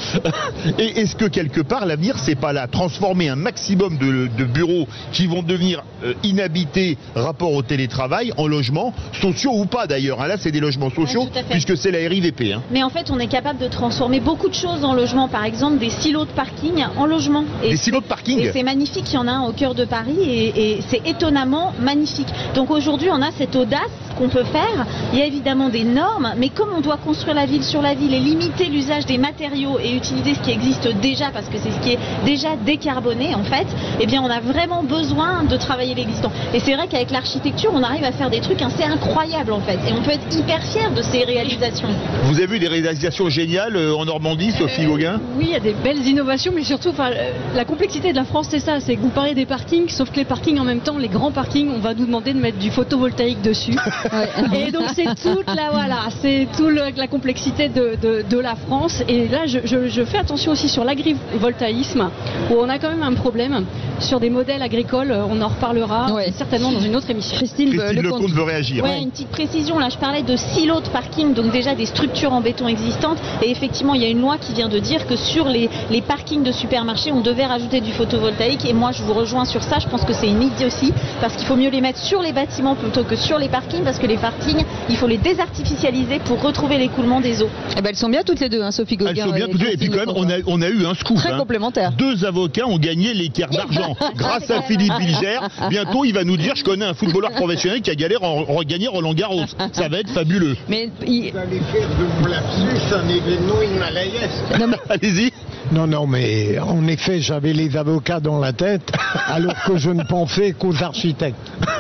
et est-ce que quelque part l'avenir c'est pas là, transformer un maximum de, de bureaux qui vont devenir euh, inhabités rapport au télétravail en logements sociaux ou pas d'ailleurs, hein, là c'est des logements sociaux ouais, puisque c'est la R I V P. Hein. Mais en fait on est capable de transformer beaucoup de choses en logement, par exemple des silos de parking en logement. Et des silos de parking. Et c'est magnifique, il y en a un au cœur de Paris et, et c'est étonnamment magnifique. Donc aujourd'hui on a cette audace qu'on peut faire, il y a évidemment des normes, mais comme on doit construire la ville sur la ville et limiter l'usage des matériaux et utiliser ce qui existe déjà, parce que c'est ce qui est déjà décarboné en fait, eh bien on a vraiment besoin de travailler l'existant. Et c'est vrai qu'avec l'architecture, on arrive à faire des trucs assez incroyables en fait, et on peut être hyper fier de ces réalisations. Vous avez vu des réalisations géniales en Normandie, Sophie euh, Gauguin? Oui, il y a des belles innovations, mais surtout, la complexité de la France, c'est ça, c'est que vous parlez des parkings, sauf que les parkings en même temps, les grands parkings, on va nous demander de mettre du photovoltaïque dessus. Ouais. Et donc c'est toute la voilà, c'est toute la complexité de, de, de la France. Et là, je, je, je fais attention aussi sur l'agrivoltaïsme, où on a quand même un problème sur des modèles agricoles. On en reparlera ouais. certainement dans une autre émission. Christine, Christine Lecomte veut réagir. Ouais, une petite précision. Là, je parlais de silos de parking, donc déjà des structures en béton existantes. Et effectivement, il y a une loi qui vient de dire que sur les, les parkings de supermarchés, on devait rajouter du photovoltaïque. Et moi, je vous rejoins sur ça. Je pense que c'est une idiotie, parce qu'il faut mieux les mettre sur les bâtiments plutôt que sur les parkings, parce que les parkings, il faut les désartificialiser pour retrouver l'écoulement des eaux. Eh ben, elles sont bien toutes les deux, hein, Sophie Gauguin. Elles sont bien toutes les deux. Et puis quand même, on a, on a eu un scoop. Très hein. complémentaire. Deux avocats ont gagné l'équerre d'argent grâce à Philippe Bilger. Bientôt, il va nous dire, je connais un footballeur professionnel qui a galéré à gagner Roland Garros. Ça va être fabuleux. Mais il... Vous allez faire de mon lapsus un événement himalayesque. Mais... Allez-y. Non, non, mais en effet, j'avais les avocats dans la tête, alors que je ne pensais qu'aux architectes.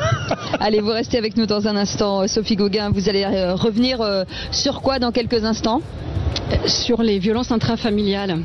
Allez, vous restez avec nous dans un instant, Sophie Gauguin. Vous allez euh, revenir euh, sur quoi dans quelques instants? Sur les violences intrafamiliales.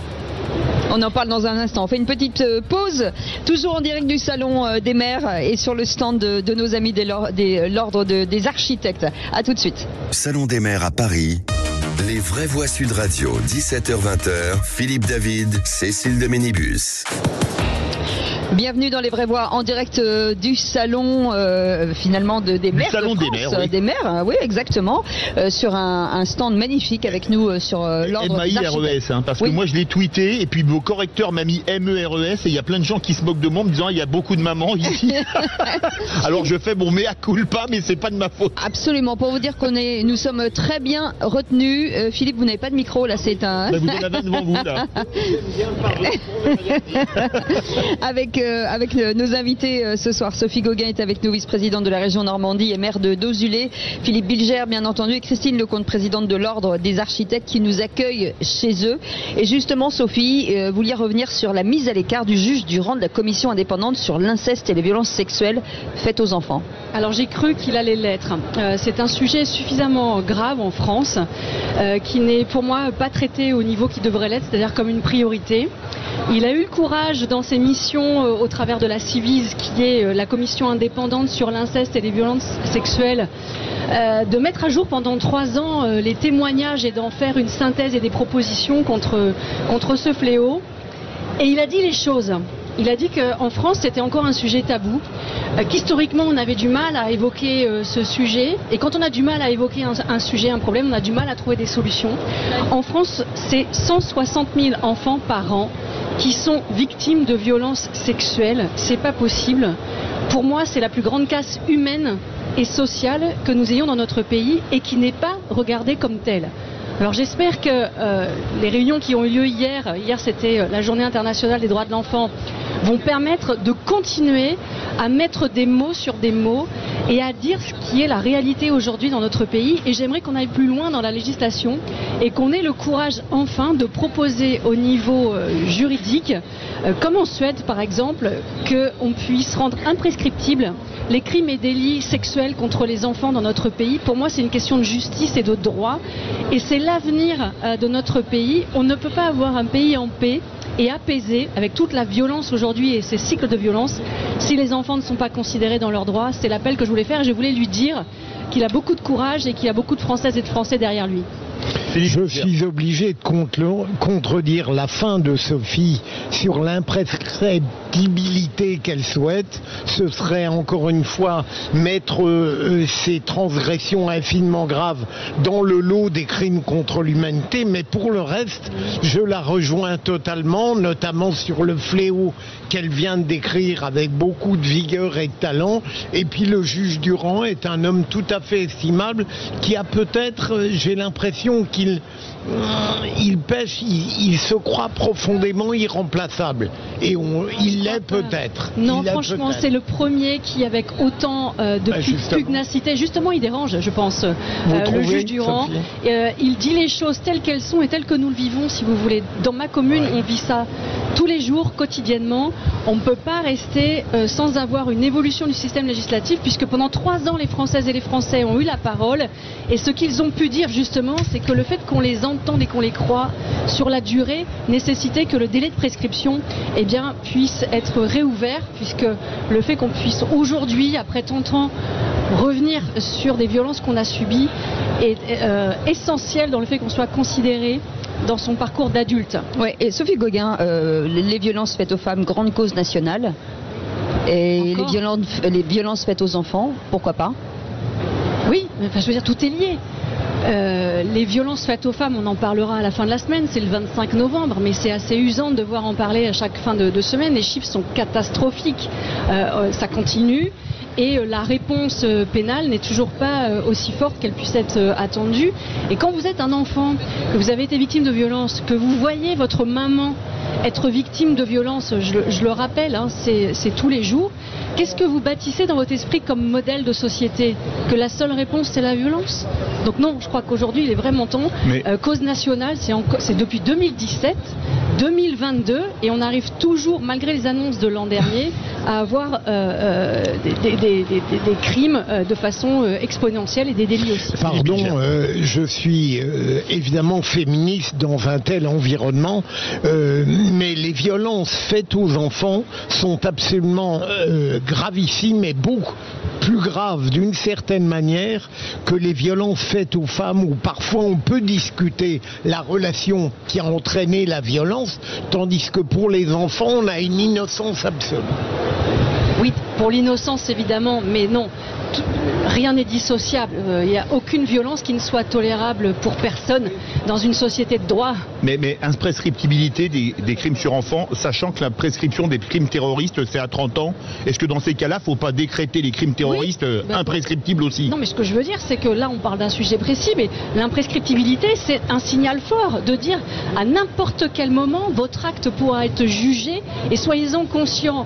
On en parle dans un instant. On fait une petite pause, toujours en direct du Salon des maires et sur le stand de, de nos amis de l'Ordre de, des architectes. A tout de suite. Salon des maires à Paris. Les vraies voix Sud Radio, dix-sept heures vingt, Philippe David, Cécile de Ménibus. Bienvenue dans les vraies voix en direct euh, du salon euh, finalement de, des maires salon de France, des maires, oui. des maires, hein, oui exactement, euh, sur un, un stand magnifique avec nous euh, sur euh, l'Ordre des architectes. M A I R E S, hein, parce oui. que moi je l'ai tweeté et puis vos correcteurs m'a mis M E R E S et il y a plein de gens qui se moquent de moi en me disant il y a beaucoup de mamans ici. Alors je fais mon mea culpa, mais c'est pas de ma faute. Absolument, pour vous dire qu'on est, nous sommes très bien retenus. Euh, Philippe, vous n'avez pas de micro là, c'est un. Bah, vous en avez devant vous là. avec euh, avec euh, nos invités euh, ce soir. Sophie Gauguin est avec nous, vice-présidente de la région Normandie et maire de Dozulé. Philippe Bilger, bien entendu, et Christine Lecomte, présidente de l'Ordre des architectes, qui nous accueillent chez eux. Et justement, Sophie, euh, vous vouliez revenir sur la mise à l'écart du juge du rang de la commission indépendante sur l'inceste et les violences sexuelles faites aux enfants. Alors j'ai cru qu'il allait l'être. Euh, c'est un sujet suffisamment grave en France, euh, qui n'est pour moi pas traité au niveau qui devrait l'être, c'est-à-dire comme une priorité. Il a eu le courage dans ses missions euh, au travers de la Civiz, qui est euh, la commission indépendante sur l'inceste et les violences sexuelles, euh, de mettre à jour pendant trois ans euh, les témoignages et d'en faire une synthèse et des propositions contre, contre ce fléau. Et il a dit les choses. Il a dit qu'en France, c'était encore un sujet tabou, euh, qu'historiquement, on avait du mal à évoquer euh, ce sujet. Et quand on a du mal à évoquer un, un sujet, un problème, on a du mal à trouver des solutions. En France, c'est cent soixante mille enfants par an qui sont victimes de violences sexuelles. C'est pas possible. Pour moi, c'est la plus grande casse humaine et sociale que nous ayons dans notre pays et qui n'est pas regardée comme telle. Alors j'espère que euh, les réunions qui ont eu lieu hier, hier c'était la journée internationale des droits de l'enfant, vont permettre de continuer à mettre des mots sur des mots et à dire ce qui est la réalité aujourd'hui dans notre pays. Et j'aimerais qu'on aille plus loin dans la législation et qu'on ait le courage enfin de proposer au niveau euh, juridique, euh, comme en Suède par exemple, qu'on puisse rendre imprescriptible les crimes et délits sexuels contre les enfants dans notre pays. Pour moi, c'est une question de justice et de droit. Et c'est l'avenir euh, de notre pays. On ne peut pas avoir un pays en paix et apaisé avec toute la violence aujourd'hui et ces cycles de violence si les enfants ne sont pas considérés dans leurs droits. C'est l'appel que je voulais faire et je voulais lui dire qu'il a beaucoup de courage et qu'il a beaucoup de Françaises et de Français derrière lui. Je suis obligé de contredire la fin de Sophie sur l'imprescriptibilité qu'elle souhaite. Ce serait encore une fois mettre euh, ces transgressions infiniment graves dans le lot des crimes contre l'humanité, mais pour le reste, je la rejoins totalement, notamment sur le fléau qu'elle vient de décrire avec beaucoup de vigueur et de talent. Et puis le juge Durand est un homme tout à fait estimable qui a peut-être, j'ai l'impression qu'il il pêche, il, il se croit profondément irremplaçable. Et on, il l'est peut-être. Non, il franchement, peut-être. c'est le premier qui, avec autant euh, de Bah, justement. pugnacité, justement, il dérange, je pense, euh, le trouvez, juge Durand. Euh, il dit les choses telles qu'elles sont et telles que nous le vivons, si vous voulez. Dans ma commune, ouais. on vit ça tous les jours, quotidiennement. On ne peut pas rester euh, sans avoir une évolution du système législatif, puisque pendant trois ans, les Françaises et les Français ont eu la parole. Et ce qu'ils ont pu dire, justement, c'est que le fait qu'on les entende et qu'on les croit sur la durée nécessitait que le délai de prescription eh bien, puisse être réouvert, puisque le fait qu'on puisse aujourd'hui, après trente ans, revenir sur des violences qu'on a subies est euh, essentiel dans le fait qu'on soit considéré dans son parcours d'adulte. Ouais, et Sophie Gauguin, euh, les violences faites aux femmes, grande cause nationale, et les violences, les violences faites aux enfants, pourquoi pas? Oui, mais enfin, je veux dire, tout est lié. Euh, les violences faites aux femmes, on en parlera à la fin de la semaine, c'est le vingt-cinq novembre, mais c'est assez usant de devoir en parler à chaque fin de, de semaine. Les chiffres sont catastrophiques, euh, ça continue. Et la réponse pénale n'est toujours pas aussi forte qu'elle puisse être attendue. Et quand vous êtes un enfant, que vous avez été victime de violence, que vous voyez votre maman être victime de violence, je, je le rappelle, hein, c'est tous les jours, qu'est-ce que vous bâtissez dans votre esprit comme modèle de société? Que la seule réponse, c'est la violence? Donc non, je crois qu'aujourd'hui, il est vraiment temps. Mais... Euh, cause nationale, c'est depuis deux mille dix-sept, deux mille vingt-deux, et on arrive toujours, malgré les annonces de l'an dernier, à avoir euh, euh, des, des, des, des, des crimes euh, de façon euh, exponentielle et des délits aussi. Pardon, euh, je suis euh, évidemment féministe dans un tel environnement, euh, mais les violences faites aux enfants sont absolument euh, gravissimes et beaucoup plus graves d'une certaine manière que les violences faites aux femmes, où parfois on peut discuter la relation qui a entraîné la violence, tandis que pour les enfants on a une innocence absolue. Oui, pour l'innocence évidemment, mais non, tout, rien n'est dissociable. Il n'y a aucune violence qui ne soit tolérable pour personne dans une société de droit. Mais, mais imprescriptibilité des, des crimes sur enfants, sachant que la prescription des crimes terroristes c'est à trente ans, est-ce que dans ces cas-là, il ne faut pas décréter les crimes terroristes oui, ben, imprescriptibles aussi? Non, mais ce que je veux dire, c'est que là on parle d'un sujet précis, mais l'imprescriptibilité c'est un signal fort de dire à n'importe quel moment votre acte pourra être jugé, et soyez-en conscients.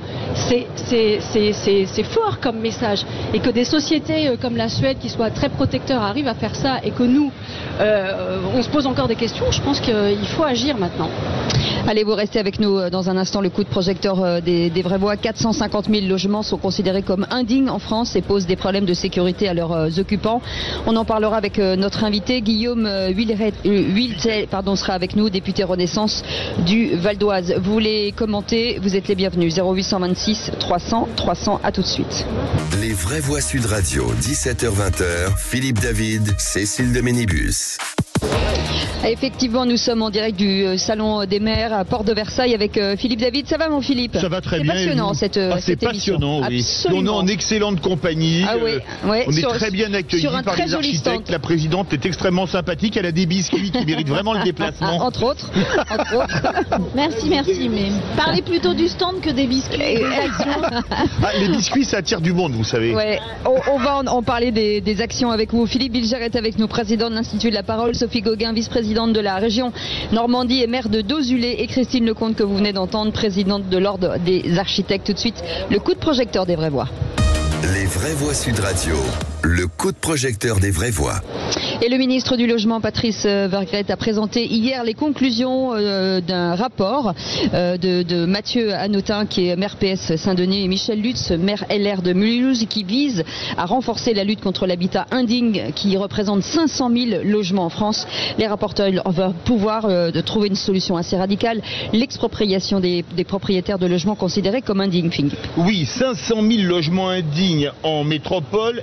C'est fort comme message, et que des sociétés comme la Suède qui soit très protecteur arrivent à faire ça, et que nous euh, on se pose encore des questions, je pense qu'il faut agir maintenant. Allez, vous restez avec nous dans un instant. Le coup de projecteur des, des Vrais-Voix. quatre cent cinquante mille logements sont considérés comme indignes en France et posent des problèmes de sécurité à leurs occupants. On en parlera avec notre invité Guillaume Wiltel, pardon, sera avec nous, député Renaissance du Val d'Oise. Vous voulez commenter, vous êtes les bienvenus. zéro huit cent vingt-six trois cents trois cents, à tout de suite. Les Vraies Voix Sud Radio, dix-sept heures vingt, Philippe David, Cécile de Ménibus. Effectivement, nous sommes en direct du Salon des maires à Porte de Versailles avec euh, Philippe David. Ça va, mon Philippe? Ça va très bien. C'est passionnant cette, ah, cette passionnant, émission. Oui. Absolument. On est en excellente compagnie. Ah, oui. Ouais, on est sur, très bien accueillis par les architectes. La présidente est extrêmement sympathique. Elle a des biscuits qui méritent vraiment le déplacement. Ah, entre autres. Entre autres. Merci, merci. Mais parlez plutôt du stand que des biscuits. Ah, les biscuits, ça attire du monde, vous savez. Ouais. On, on va en, en parler des, des actions avec vous. Philippe Bilger est avec nous, président de l'Institut de la Parole. Sophie Gauguin, vice-présidente de la région Normandie et maire de Dozulé, et Christine Lecomte que vous venez d'entendre, présidente de l'Ordre des architectes. Tout de suite, le coup de projecteur des Vraies Voix. Les Vraies Voix Sud Radio, le coup de projecteur des Vraies Voix. Et le ministre du Logement, Patrice Vergret, a présenté hier les conclusions euh, d'un rapport euh, de, de Mathieu Hanotin, qui est maire P S Saint-Denis, et Michel Lutz, maire L R de Mulhouse, qui vise à renforcer la lutte contre l'habitat indigne, qui représente cinq cent mille logements en France. Les rapporteurs vont pouvoir euh, de trouver une solution assez radicale, l'expropriation des, des propriétaires de logements considérés comme indignes. Philippe. Oui, cinq cent mille logements indignes en métropole et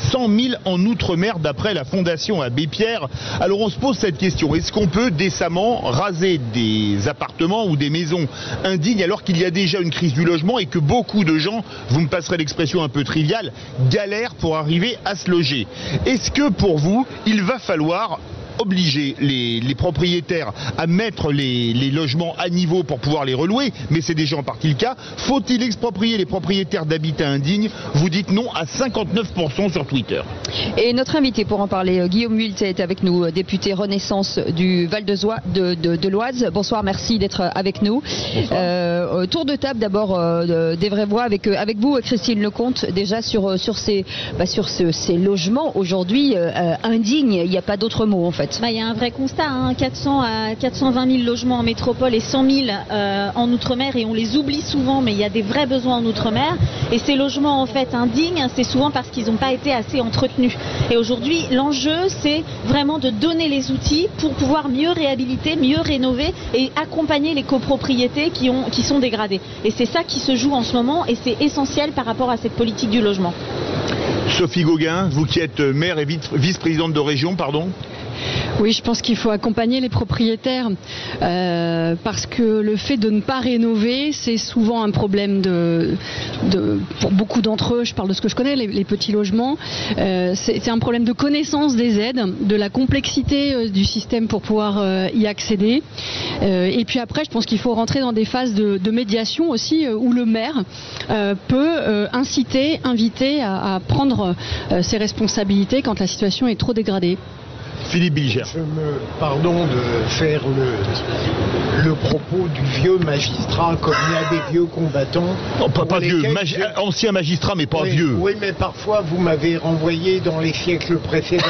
cent mille en Outre-mer d'après la Fondation Abbé Pierre. Alors on se pose cette question, est-ce qu'on peut décemment raser des appartements ou des maisons indignes alors qu'il y a déjà une crise du logement et que beaucoup de gens, vous me passerez l'expression un peu triviale, galèrent pour arriver à se loger? Est-ce que pour vous, il va falloir obliger les, les propriétaires à mettre les, les logements à niveau pour pouvoir les relouer, mais c'est déjà en partie le cas? Faut-il exproprier les propriétaires d'habitat indigne? Vous dites non à cinquante-neuf pour cent sur Twitter. Et notre invité pour en parler, Guillaume Hult, est avec nous, député Renaissance du Val de, de, de, de l'Oise. Bonsoir, merci d'être avec nous. Euh, tour de table d'abord euh, des vraies voix avec, avec vous, Christine Lecomte, déjà sur, sur, ces, bah, sur ce, ces logements aujourd'hui euh, indignes. Il n'y a pas d'autre mot en fait. Bah, il y a un vrai constat, hein, quatre cents à quatre cent vingt mille logements en métropole et cent mille euh, en Outre-mer, et on les oublie souvent, mais il y a des vrais besoins en Outre-mer. Et ces logements en fait indignes, c'est souvent parce qu'ils n'ont pas été assez entretenus. Et aujourd'hui, l'enjeu, c'est vraiment de donner les outils pour pouvoir mieux réhabiliter, mieux rénover et accompagner les copropriétés qui, ont, qui sont dégradées. Et c'est ça qui se joue en ce moment, et c'est essentiel par rapport à cette politique du logement. Sophie Gauguin, vous qui êtes maire et vice-présidente de région, pardon. Oui, je pense qu'il faut accompagner les propriétaires euh, parce que le fait de ne pas rénover, c'est souvent un problème de, de, pour beaucoup d'entre eux. Je parle de ce que je connais, les, les petits logements. Euh, c'est un problème de connaissance des aides, de la complexité euh, du système pour pouvoir euh, y accéder. Euh, et puis après, je pense qu'il faut rentrer dans des phases de, de médiation aussi euh, où le maire euh, peut euh, inciter, inviter à, à prendre euh, ses responsabilités quand la situation est trop dégradée. Philippe Bilger. Je me pardon de faire le, le propos du vieux magistrat, comme il y a des vieux combattants. Non, pas, pas vieux, magi je... ancien magistrat, mais pas oui, vieux. Oui, mais parfois vous m'avez renvoyé dans les siècles précédents.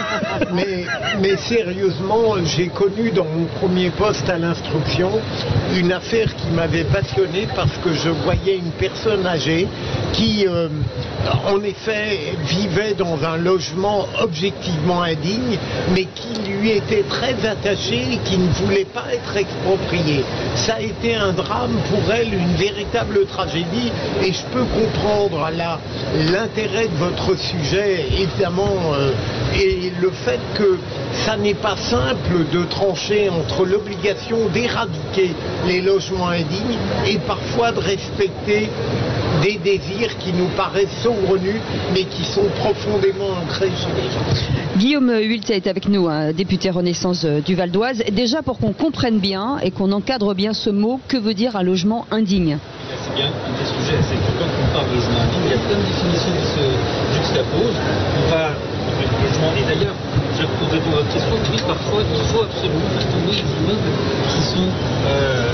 mais, mais sérieusement, j'ai connu dans mon premier poste à l'instruction une affaire qui m'avait passionné parce que je voyais une personne âgée qui, euh, en effet, vivait dans un logement objectivement indigne, mais qui lui était très attaché et qui ne voulait pas être exproprié. Ça a été un drame pour elle, une véritable tragédie, et je peux comprendre l'intérêt de votre sujet, évidemment, euh, et le fait que ça n'est pas simple de trancher entre l'obligation d'éradiquer les logements indignes et parfois de respecter des désirs qui nous paraissent saugrenus, mais qui sont profondément ancrés chez les gens. Guillaume Hult est avec nous, hein, député Renaissance du Val d'Oise. Déjà pour qu'on comprenne bien et qu'on encadre bien ce mot, que veut dire un logement indigne? C'est bien un des sujets, c'est que quand on parle de logement indigne, il y a plein de définitions qui se juxtaposent. On va le logement, et d'ailleurs, pour répondre à votre question, oui, parfois il faut absolument faire tomber les immeubles qui sont euh,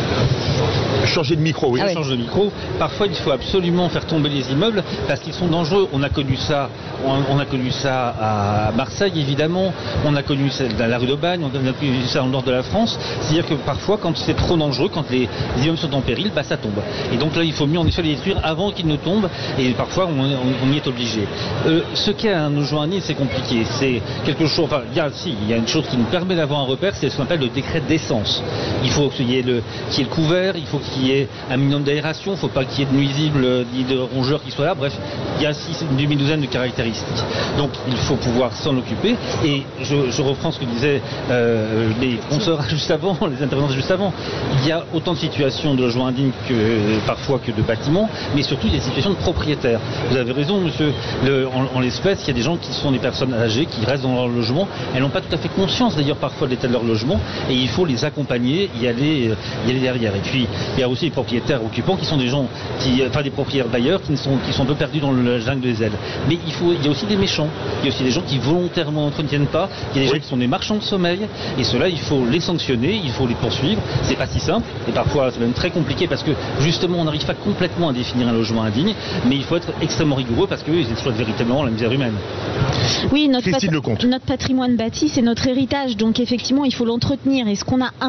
changer de micro, oui. Ah ouais. Change de micro. Parfois, il faut absolument faire tomber les immeubles parce qu'ils sont dangereux. On a connu ça, on, on a connu ça à Marseille, évidemment. On a connu ça dans la rue d'Aubagne, on a connu ça dans le nord de la France. C'est-à-dire que parfois, quand c'est trop dangereux, quand les, les immeubles sont en péril, bah, ça tombe. Et donc là, il faut mieux en effet les détruire avant qu'ils ne tombent. Et parfois, on, on, on y est obligé. Euh, ce qu'est un logement indigne, c'est compliqué. C'est quelque chose. Enfin, il y a, si, il y a une chose qui nous permet d'avoir un repère, c'est ce qu'on appelle le décret d'essence. Il faut qu'il y ait le, qu'il y ait le couvert, il faut qu'il y ait un minimum d'aération, il ne faut pas qu'il y ait de nuisibles ni de rongeurs qui soient là. Bref, il y a ainsi une demi-douzaine de caractéristiques. Donc il faut pouvoir s'en occuper. Et je, je reprends ce que disaient euh, les consoeurs juste avant, les intervenants juste avant. Il y a autant de situations de logements indignes que euh, parfois que de bâtiments, mais surtout des situations de propriétaires. Vous avez raison, monsieur. Le, en en l'espèce, il y a des gens qui sont des personnes âgées qui restent dans leur logement. Elles n'ont pas tout à fait conscience d'ailleurs parfois de l'état de leur logement, et il faut les accompagner, y aller, euh, y aller derrière. Et puis il y a aussi les propriétaires occupants qui sont des gens, qui, enfin des propriétaires d'ailleurs, qui, sont, qui sont un peu perdus dans le jungle des ailes. Mais il, faut, il y a aussi des méchants, il y a aussi des gens qui volontairement n'entretiennent pas, il y a des oui. gens qui sont des marchands de sommeil, et ceux-là il faut les sanctionner, il faut les poursuivre. C'est pas si simple, et parfois c'est même très compliqué parce que justement on n'arrive pas complètement à définir un logement indigne, mais il faut être extrêmement rigoureux parce que c'est soit véritablement la misère humaine. Oui, notre, pat notre patrimoine bâti, c'est notre héritage, donc effectivement il faut l'entretenir. Et ce qu'on a un petit peu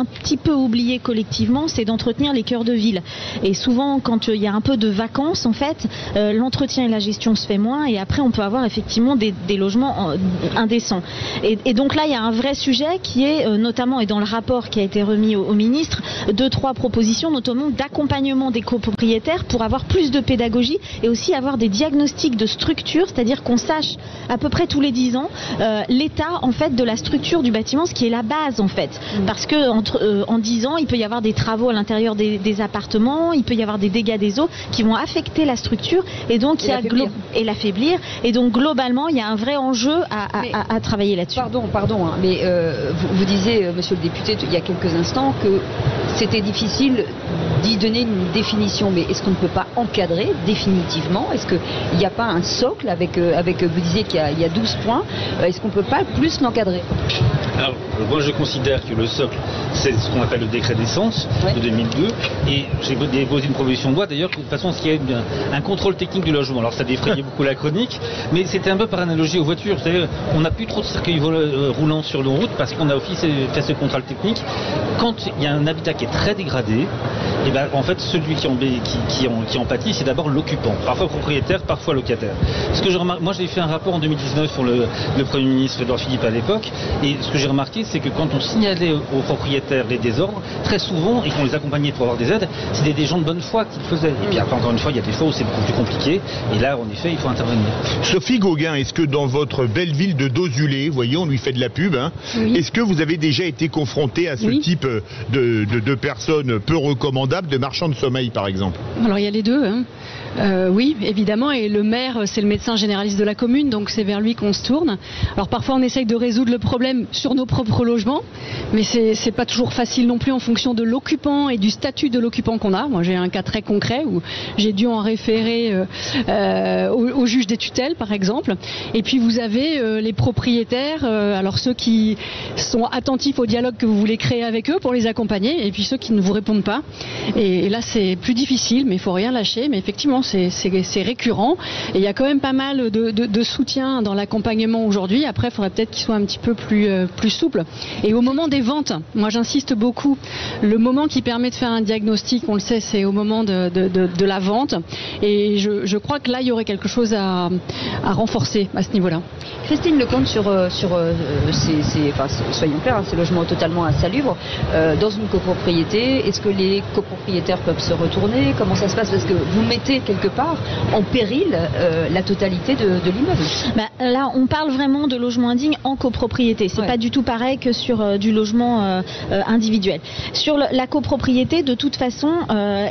peu oublié collectivement, c'est d'entretenir les cœurs de ville. Et souvent, quand il y a un peu de vacances, en fait, euh, l'entretien et la gestion se fait moins, et après, on peut avoir effectivement des, des logements indécents. Et, et donc là, il y a un vrai sujet qui est, euh, notamment, et dans le rapport qui a été remis au, au ministre, deux, trois propositions, notamment d'accompagnement des copropriétaires pour avoir plus de pédagogie et aussi avoir des diagnostics de structure, c'est-à-dire qu'on sache à peu près tous les dix ans euh, l'état en fait de la structure du bâtiment, ce qui est la base en fait. Mmh. Parce que entre, euh, en dix ans, il peut y avoir des travaux à l'intérieur des, des appartements, il peut y avoir des dégâts des eaux qui vont affecter la structure et donc il y a glo- et l'affaiblir. Et donc globalement, il y a un vrai enjeu à, à, à, à travailler là-dessus. Pardon, pardon, hein, mais euh, vous, vous disiez, euh, monsieur le député, il y a quelques instants que c'était difficile d'y donner une définition, mais est-ce qu'on ne peut pas encadrer définitivement? Est-ce qu'il n'y a pas un socle avec, euh, avec vous disiez qu'il y a, il y a douze points, euh, est-ce qu'on ne peut pas plus l'encadrer? Alors, moi je considère que le socle, c'est ce qu'on appelle le décret d'essence ouais. de deux mille deux, et j'ai déposé une proposition de loi d'ailleurs, de toute façon, ce qui est un, un contrôle technique du logement. Alors ça défrayait beaucoup la chronique, mais c'était un peu par analogie aux voitures. C'est-à-dire, on n'a plus trop de circuits roulants sur nos routes parce qu'on a aussi fait ce contrôle technique. Quand il y a un habitat qui est très dégradé, et ben, en fait, celui qui en, qui, qui en, qui en pâtit, c'est d'abord l'occupant, parfois propriétaire, parfois locataire. Ce que je remarque, moi j'ai fait un rapport en deux mille dix-neuf pour le, le Premier ministre Édouard Philippe à l'époque, et ce que j'ai remarqué, c'est que quand on signalait aux propriétaires les désordres, très souvent, et qu'on les accompagnait pour avoir des aides, c'était des gens de bonne foi qui le faisaient. Et puis après, encore une fois, il y a des fois où c'est beaucoup plus compliqué, et là, en effet, il faut intervenir. Sophie Gauguin, est-ce que dans votre belle ville de Dozulé, vous voyez, on lui fait de la pub, hein, oui. Est-ce que vous avez déjà été confronté à ce oui. type de, de, de personnes peu recommandables, de marchands de sommeil, par exemple? Alors, il y a les deux, hein. Euh, oui, évidemment, et le maire, c'est le médecin généraliste de la commune, donc c'est vers lui qu'on se tourne. Alors parfois on essaye de résoudre le problème sur nos propres logements, mais c'est, c'est pas toujours facile non plus en fonction de l'occupant et du statut de l'occupant qu'on a. Moi j'ai un cas très concret où j'ai dû en référer euh, euh, au, au juge des tutelles par exemple. Et puis vous avez euh, les propriétaires, euh, alors ceux qui sont attentifs au dialogue que vous voulez créer avec eux pour les accompagner, et puis ceux qui ne vous répondent pas. Et, et là c'est plus difficile, mais il faut rien lâcher, mais effectivement C'est, c'est, c'est récurrent et il y a quand même pas mal de, de, de soutien dans l'accompagnement aujourd'hui. Après, il faudrait peut-être qu'il soit un petit peu plus, euh, plus souple. Et au moment des ventes, moi j'insiste beaucoup, le moment qui permet de faire un diagnostic, on le sait, c'est au moment de, de, de, de la vente. Et je, je crois que là, il y aurait quelque chose à, à renforcer à ce niveau-là. Christine Lecomte, sur, sur euh, ces, ces, enfin, soyons clairs, hein, ces logements totalement insalubres, euh, dans une copropriété, est-ce que les copropriétaires peuvent se retourner? Comment ça se passe? Parce que vous mettez quelque part en péril euh, la totalité de, de l'immeuble. Bah, là, on parle vraiment de logement indigne en copropriété. C'est ouais. pas du tout pareil que sur euh, du logement euh, euh, individuel. Sur le, la copropriété, de toute façon, euh,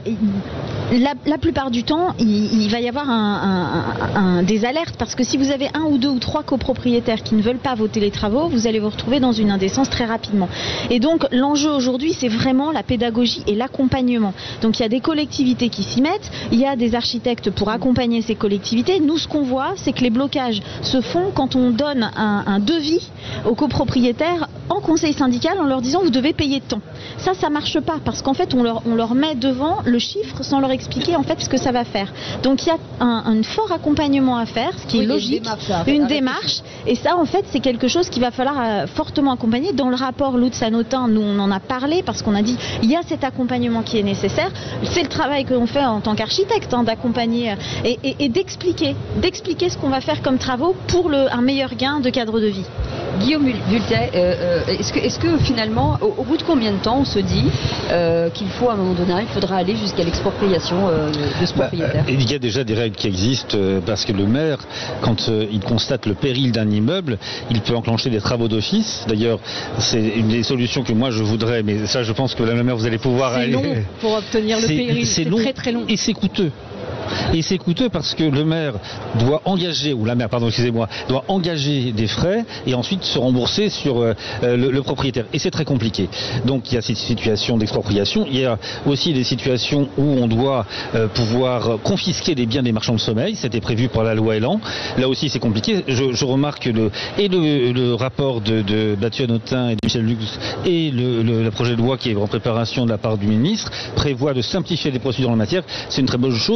la, la plupart du temps, il, il va y avoir un, un, un, des alertes, parce que si vous avez un ou deux ou trois copropriétaires qui ne veulent pas voter les travaux, vous allez vous retrouver dans une indécence très rapidement. Et donc, l'enjeu aujourd'hui, c'est vraiment la pédagogie et l'accompagnement. Donc, il y a des collectivités qui s'y mettent, il y a des architectes pour accompagner ces collectivités. Nous, ce qu'on voit, c'est que les blocages se font quand on donne un, un devis aux copropriétaires en conseil syndical en leur disant vous devez payer tant. Ça, ça marche pas parce qu'en fait, on leur, on leur met devant le chiffre sans leur expliquer en fait ce que ça va faire. Donc, il y a un, un fort accompagnement à faire, ce qui oui, est logique, une démarche, une démarche. Et ça, en fait, c'est quelque chose qu'il va falloir euh, fortement accompagner. Dans le rapport Lutz-Hanotin, nous, on en a parlé parce qu'on a dit il y a cet accompagnement qui est nécessaire. C'est le travail que l'on fait en tant qu'architecte, hein, d'accompagner et, et, et d'expliquer, d'expliquer ce qu'on va faire comme travaux pour le, un meilleur gain de cadre de vie. Guillaume Vultet, euh, est-ce que, est-ce que finalement, au, au bout de combien de temps on se dit euh, qu'il faut à un moment donné, il faudra aller jusqu'à l'expropriation euh, de ce propriétaire? bah, Il y a déjà des règles qui existent euh, parce que le maire, quand euh, il constate le péril d'un immeuble, il peut enclencher des travaux d'office. D'ailleurs, c'est une des solutions que moi je voudrais, mais ça je pense que la maire vous allez pouvoir c'est aller. C'est long pour obtenir le c'est, péril, c'est, c'est long très très long. Et c'est coûteux. Et c'est coûteux parce que le maire doit engager, ou la maire, pardon, excusez-moi, doit engager des frais et ensuite se rembourser sur euh, le, le propriétaire. Et c'est très compliqué. Donc il y a cette situation d'expropriation. Il y a aussi des situations où on doit euh, pouvoir confisquer les biens des marchands de sommeil. C'était prévu par la loi Elan. Là aussi c'est compliqué. Je, je remarque que le, et le, le rapport de, de Mathieu Hanotin et de Michel Lux et le, le, le projet de loi qui est en préparation de la part du ministre prévoit de simplifier les procédures en la matière. C'est une très bonne chose. Moi,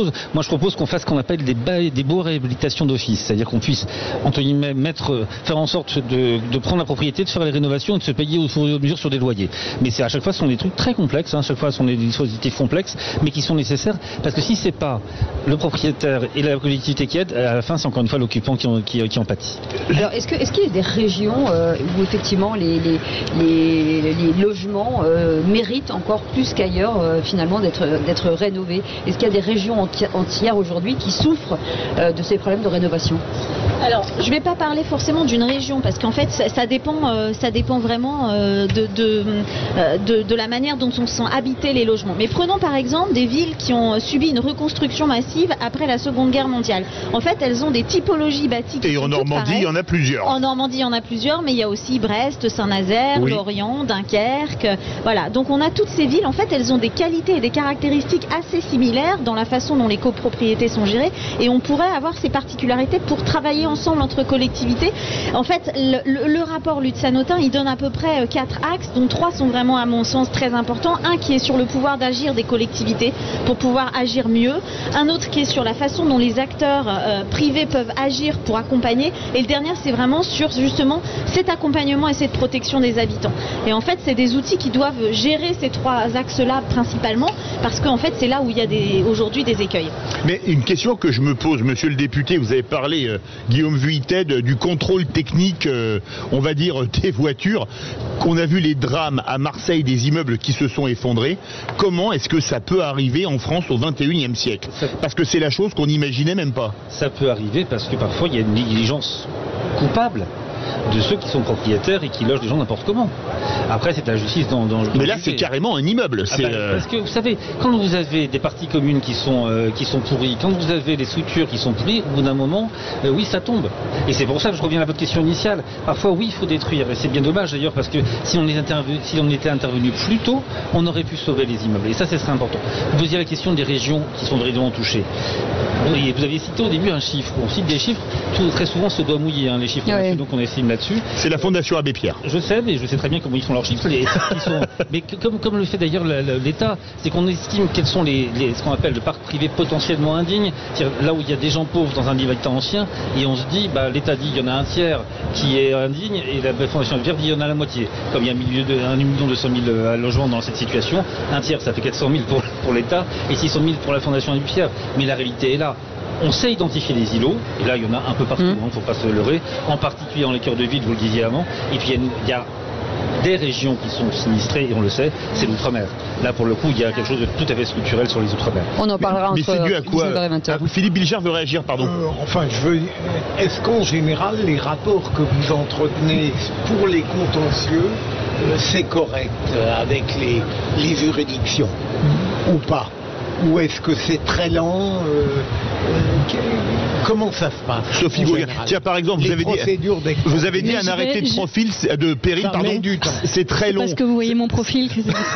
je propose qu'on fasse ce qu'on appelle des, ba- des beaux réhabilitations d'office, c'est-à-dire qu'on puisse, entre guillemets, mettre, faire en sorte de, de prendre la propriété, de faire les rénovations et de se payer au fur et à mesure sur des loyers. Mais c'est à chaque fois, ce sont des trucs très complexes, hein, à chaque fois, ce sont des dispositifs complexes, mais qui sont nécessaires, parce que si c'est pas le propriétaire et la collectivité qui aident, à la fin, c'est encore une fois l'occupant qui en, qui, qui en pâtit. Alors, est-ce que, est-ce qu'il y a des régions euh, où effectivement les, les, les, les logements euh, méritent encore plus qu'ailleurs euh, finalement d'être, d'être rénovés? Est-ce qu'il y a des régions enti- entières aujourd'hui qui souffrent euh, de ces problèmes de rénovation? Alors, je ne vais pas parler forcément d'une région, parce qu'en fait, ça, ça, dépend, euh, ça dépend vraiment euh, de, de, euh, de, de la manière dont sont habités les logements. Mais prenons par exemple des villes qui ont subi une reconstruction massive après la Seconde Guerre mondiale. En fait, elles ont des typologies bâties qui Et sont en toutes Normandie, il y en a plusieurs. En Normandie, il y en a plusieurs, mais il y a aussi Brest, Saint-Nazaire, Oui. Lorient, Dunkerque. Voilà, donc on a toutes ces villes, en fait, elles ont des qualités et des caractéristiques assez similaires dans la façon dont les copropriétés sont gérées, et on pourrait avoir ces particularités pour travailler ensemble entre collectivités. En fait, le, le, le rapport Lutz-Sanotin, il donne à peu près quatre axes, dont trois sont vraiment, à mon sens, très importants. Un qui est sur le pouvoir d'agir des collectivités pour pouvoir agir mieux. Un autre qui est sur la façon dont les acteurs euh, privés peuvent agir pour accompagner. Et le dernier, c'est vraiment sur justement cet accompagnement et cette protection des habitants. Et en fait, c'est des outils qui doivent gérer ces trois axes-là principalement, parce qu'en fait, c'est là où il y a des, aujourd'hui des écueils. Mais une question que je me pose, monsieur le député, vous avez parlé, euh, Guillaume Vuitted, du contrôle technique, euh, on va dire, des voitures, qu'on a vu les drames à Marseille, des immeubles qui se sont effondrés. Comment est-ce que ça peut arriver en France au vingt et unième siècle? Parce que c'est la chose qu'on n'imaginait même pas. Ça peut arriver parce que parfois il y a une négligence coupable de ceux qui sont propriétaires et qui logent les gens n'importe comment. Après, c'est la justice dans, dans le... Mais là, c'est carrément un immeuble. Ah c'est bah, euh... Parce que vous savez, quand vous avez des parties communes qui sont, euh, qui sont pourries, quand vous avez des structures qui sont pourries, au bout d'un moment, euh, oui, ça tombe. Et c'est pour ça que je reviens à votre question initiale. Parfois, oui, il faut détruire. Et c'est bien dommage d'ailleurs, parce que si on, est intervenu, si on était intervenu plus tôt, on aurait pu sauver les immeubles. Et ça, ce serait important. Vous posiez la question des régions qui sont vraiment touchées. Oui, vous aviez cité au début un chiffre. On cite des chiffres, tout, très souvent, se doit mouiller, hein, les chiffres Ouais. nationaux qu'on estime là-dessus. C'est la Fondation Abbé Pierre. Je sais, mais je sais très bien comment ils font leurs chiffres. Les, ils sont, mais que, comme, comme le fait d'ailleurs la- la- l'État, c'est qu'on estime quels sont les, les, ce qu'on appelle le parc privé potentiellement indigne, c'est-à-dire là où il y a des gens pauvres dans un habitat ancien, et on se dit, bah, l'État dit il y en a un tiers qui est indigne, et la Fondation Abbé Pierre dit il y en a la moitié. Comme il y a un milieu de, un million deux cent mille euh, logements dans cette situation, un tiers ça fait quatre cent mille pour, pour l'État, et six cent mille pour la Fondation Abbé Pierre. Mais la réalité est là. On sait identifier les îlots, et là il y en a un peu partout, il ne faut pas se leurrer, en particulier dans les cœurs de ville, vous le disiez avant, et puis il y a, une- il y a des régions qui sont sinistrées, et on le sait, c'est l'outre-mer. Là pour le coup, il y a quelque chose de tout à fait structurel sur les outre-mer. On en parlera Mais entre c'est dû à quoi? dix-neuf heures et vingt heures. Ah, Philippe Bilger veut réagir, pardon. Euh, enfin, je veux. Est-ce qu'en général, les rapports que vous entretenez pour les contentieux, euh, c'est correct euh, avec les, les juridictions ou pas? Ou est-ce que c'est très lent euh, euh, Comment ça se passe? Sophie en Gauguin. général Tiens, par exemple, vous Les avez dit, procédures d'expert- vous avez dit Mais un je arrêté vais- de je- profil, c'est- de péril, Ça pardon. met du temps. C'est très long. Parce que vous voyez mon profil. que c'est-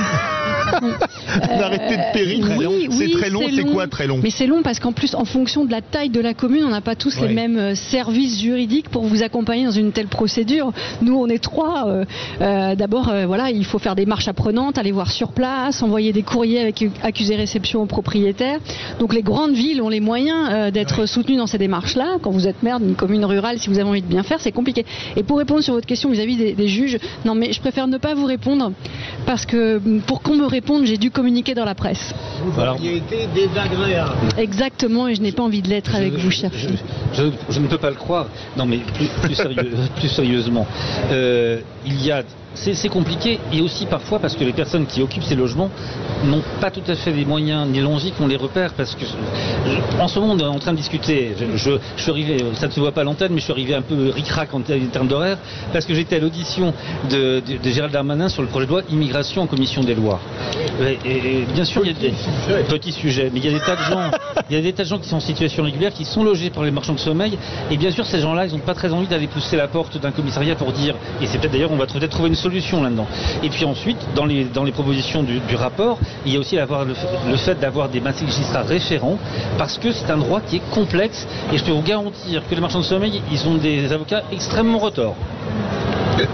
Un arrêté de péril, Euh, très long. oui, C'est oui, très long, c'est quoi très long? Mais c'est long parce qu'en plus, en fonction de la taille de la commune, on n'a pas tous Ouais. les mêmes euh, services juridiques pour vous accompagner dans une telle procédure. Nous, on est trois. euh, euh, D'abord, euh, voilà, il faut faire des marches apprenantes, aller voir sur place, envoyer des courriers avec accusé-réception aux propriétaires. Donc les grandes villes ont les moyens euh, d'être soutenues dans ces démarches-là. Quand vous êtes maire d'une commune rurale, si vous avez envie de bien faire, c'est compliqué. Et pour répondre sur votre question vis-à-vis des, des juges, non mais je préfère ne pas vous répondre parce que pour qu'on me réponde, j'ai dû communiquer dans la presse. Vous auriez été désagréable. Exactement, et je n'ai pas envie de l'être avec vous, cher je, Philippe. je, je ne peux pas le croire. Non, mais plus, plus, sérieux- plus sérieusement, euh, il y a. C'est c'est compliqué, et aussi parfois parce que les personnes qui occupent ces logements n'ont pas tout à fait les moyens ni l'envie qu'on les repère, parce que je- en ce moment on est en train de discuter, je, je, je suis arrivé, ça ne se voit pas à l'antenne, mais je suis arrivé un peu ric-rac en termes d'horaire, parce que j'étais à l'audition de, de, de Gérald Darmanin sur le projet de loi immigration en commission des lois. Et, et- et bien sûr, il y a des petits sujets, mais il y a des tas de gens, il y a des tas de gens qui sont en situation régulière, qui sont logés par les marchands de sommeil, et bien sûr ces gens-là, ils n'ont pas très envie d'aller pousser la porte d'un commissariat pour dire, et c'est peut-être d'ailleurs, on va peut-être trouver une solution là-dedans. Et puis ensuite, dans les, dans les propositions du, du rapport, il y a aussi avoir le, le fait d'avoir des magistrats référents, parce que c'est un droit qui est complexe, et je peux vous garantir que les marchands de sommeil, ils ont des avocats extrêmement retors. Euh, oui.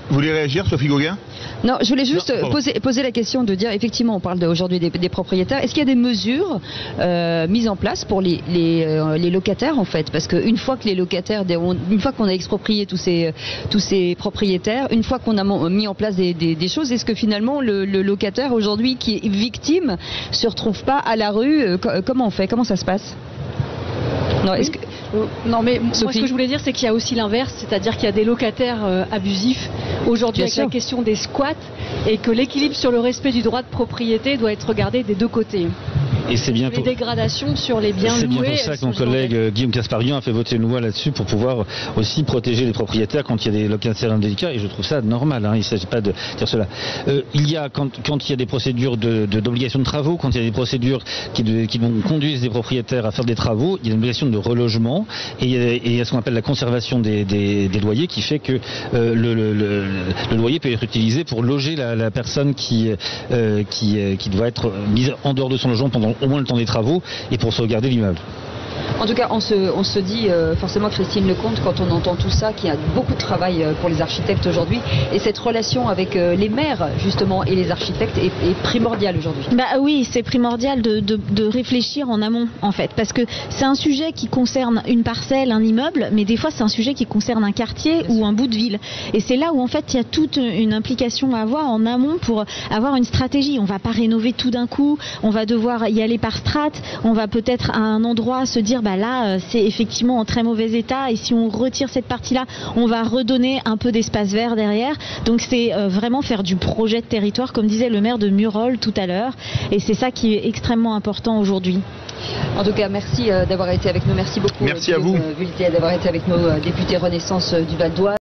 Vous voulez réagir, Sophie Gauguin? Non, je voulais juste Non, poser, poser la question de dire, effectivement, on parle aujourd'hui des, des propriétaires. Est-ce qu'il y a des mesures euh, mises en place pour les, les, euh, les locataires, en fait? Parce qu'une fois que les locataires, on, une fois qu'on a exproprié tous ces, tous ces propriétaires, une fois qu'on a mis en place des, des, des choses, est-ce que finalement le, le locataire aujourd'hui qui est victime se retrouve pas à la rue? euh, Comment on fait? Comment ça se passe? Non, est-ce que... Non, mais Sophie, moi ce que je voulais dire, c'est qu'il y a aussi l'inverse, c'est-à-dire qu'il y a des locataires euh, abusifs aujourd'hui avec sûr. la question des squats, et que l'équilibre sur le respect du droit de propriété doit être regardé des deux côtés. Et c'est bien Les pour... dégradations sur les biens C'est bien loués. pour ça que elles mon sont collègue gigantesques. euh, Guillaume Casparian a fait voter une loi là-dessus pour pouvoir aussi protéger les propriétaires quand il y a des locataires indélicats, et je trouve ça normal, hein, il ne s'agit pas de dire cela. Euh, il y a, quand, quand il y a des procédures de, de, d'obligation de travaux, quand il y a des procédures qui, de, qui vont conduire des propriétaires à faire des travaux, il y a une obligation de relogement, et il y a, et il y a ce qu'on appelle la conservation des, des, des loyers, qui fait que euh, le, le, le, le loyer peut être utilisé pour loger la, la personne qui, euh, qui, euh, qui doit être mise en dehors de son logement pendant au moins le temps des travaux, et pour sauvegarder l'immeuble. En tout cas, on se, on se dit euh, forcément, Christine Lecomte, quand on entend tout ça, qu'il y a beaucoup de travail euh, pour les architectes aujourd'hui, et cette relation avec euh, les maires, justement, et les architectes est, est primordiale aujourd'hui. Bah oui, c'est primordial de, de, de réfléchir en amont, en fait, parce que c'est un sujet qui concerne une parcelle, un immeuble, mais des fois c'est un sujet qui concerne un quartier ou un bout de ville. Et c'est là où en fait il y a toute une implication à avoir en amont pour avoir une stratégie. On va pas rénover tout d'un coup, on va devoir y aller par strate, on va peut-être à un endroit se dire bah là c'est effectivement en très mauvais état, et si on retire cette partie-là, on va redonner un peu d'espace vert derrière. Donc c'est euh, vraiment faire du projet de territoire, comme disait le maire de Murol tout à l'heure, et c'est ça qui est extrêmement important aujourd'hui. En tout cas, merci euh, d'avoir été avec nous. Merci beaucoup. Merci à vous. Vultier, d'avoir été avec nos euh, députés Renaissance euh, du Val d'Oise.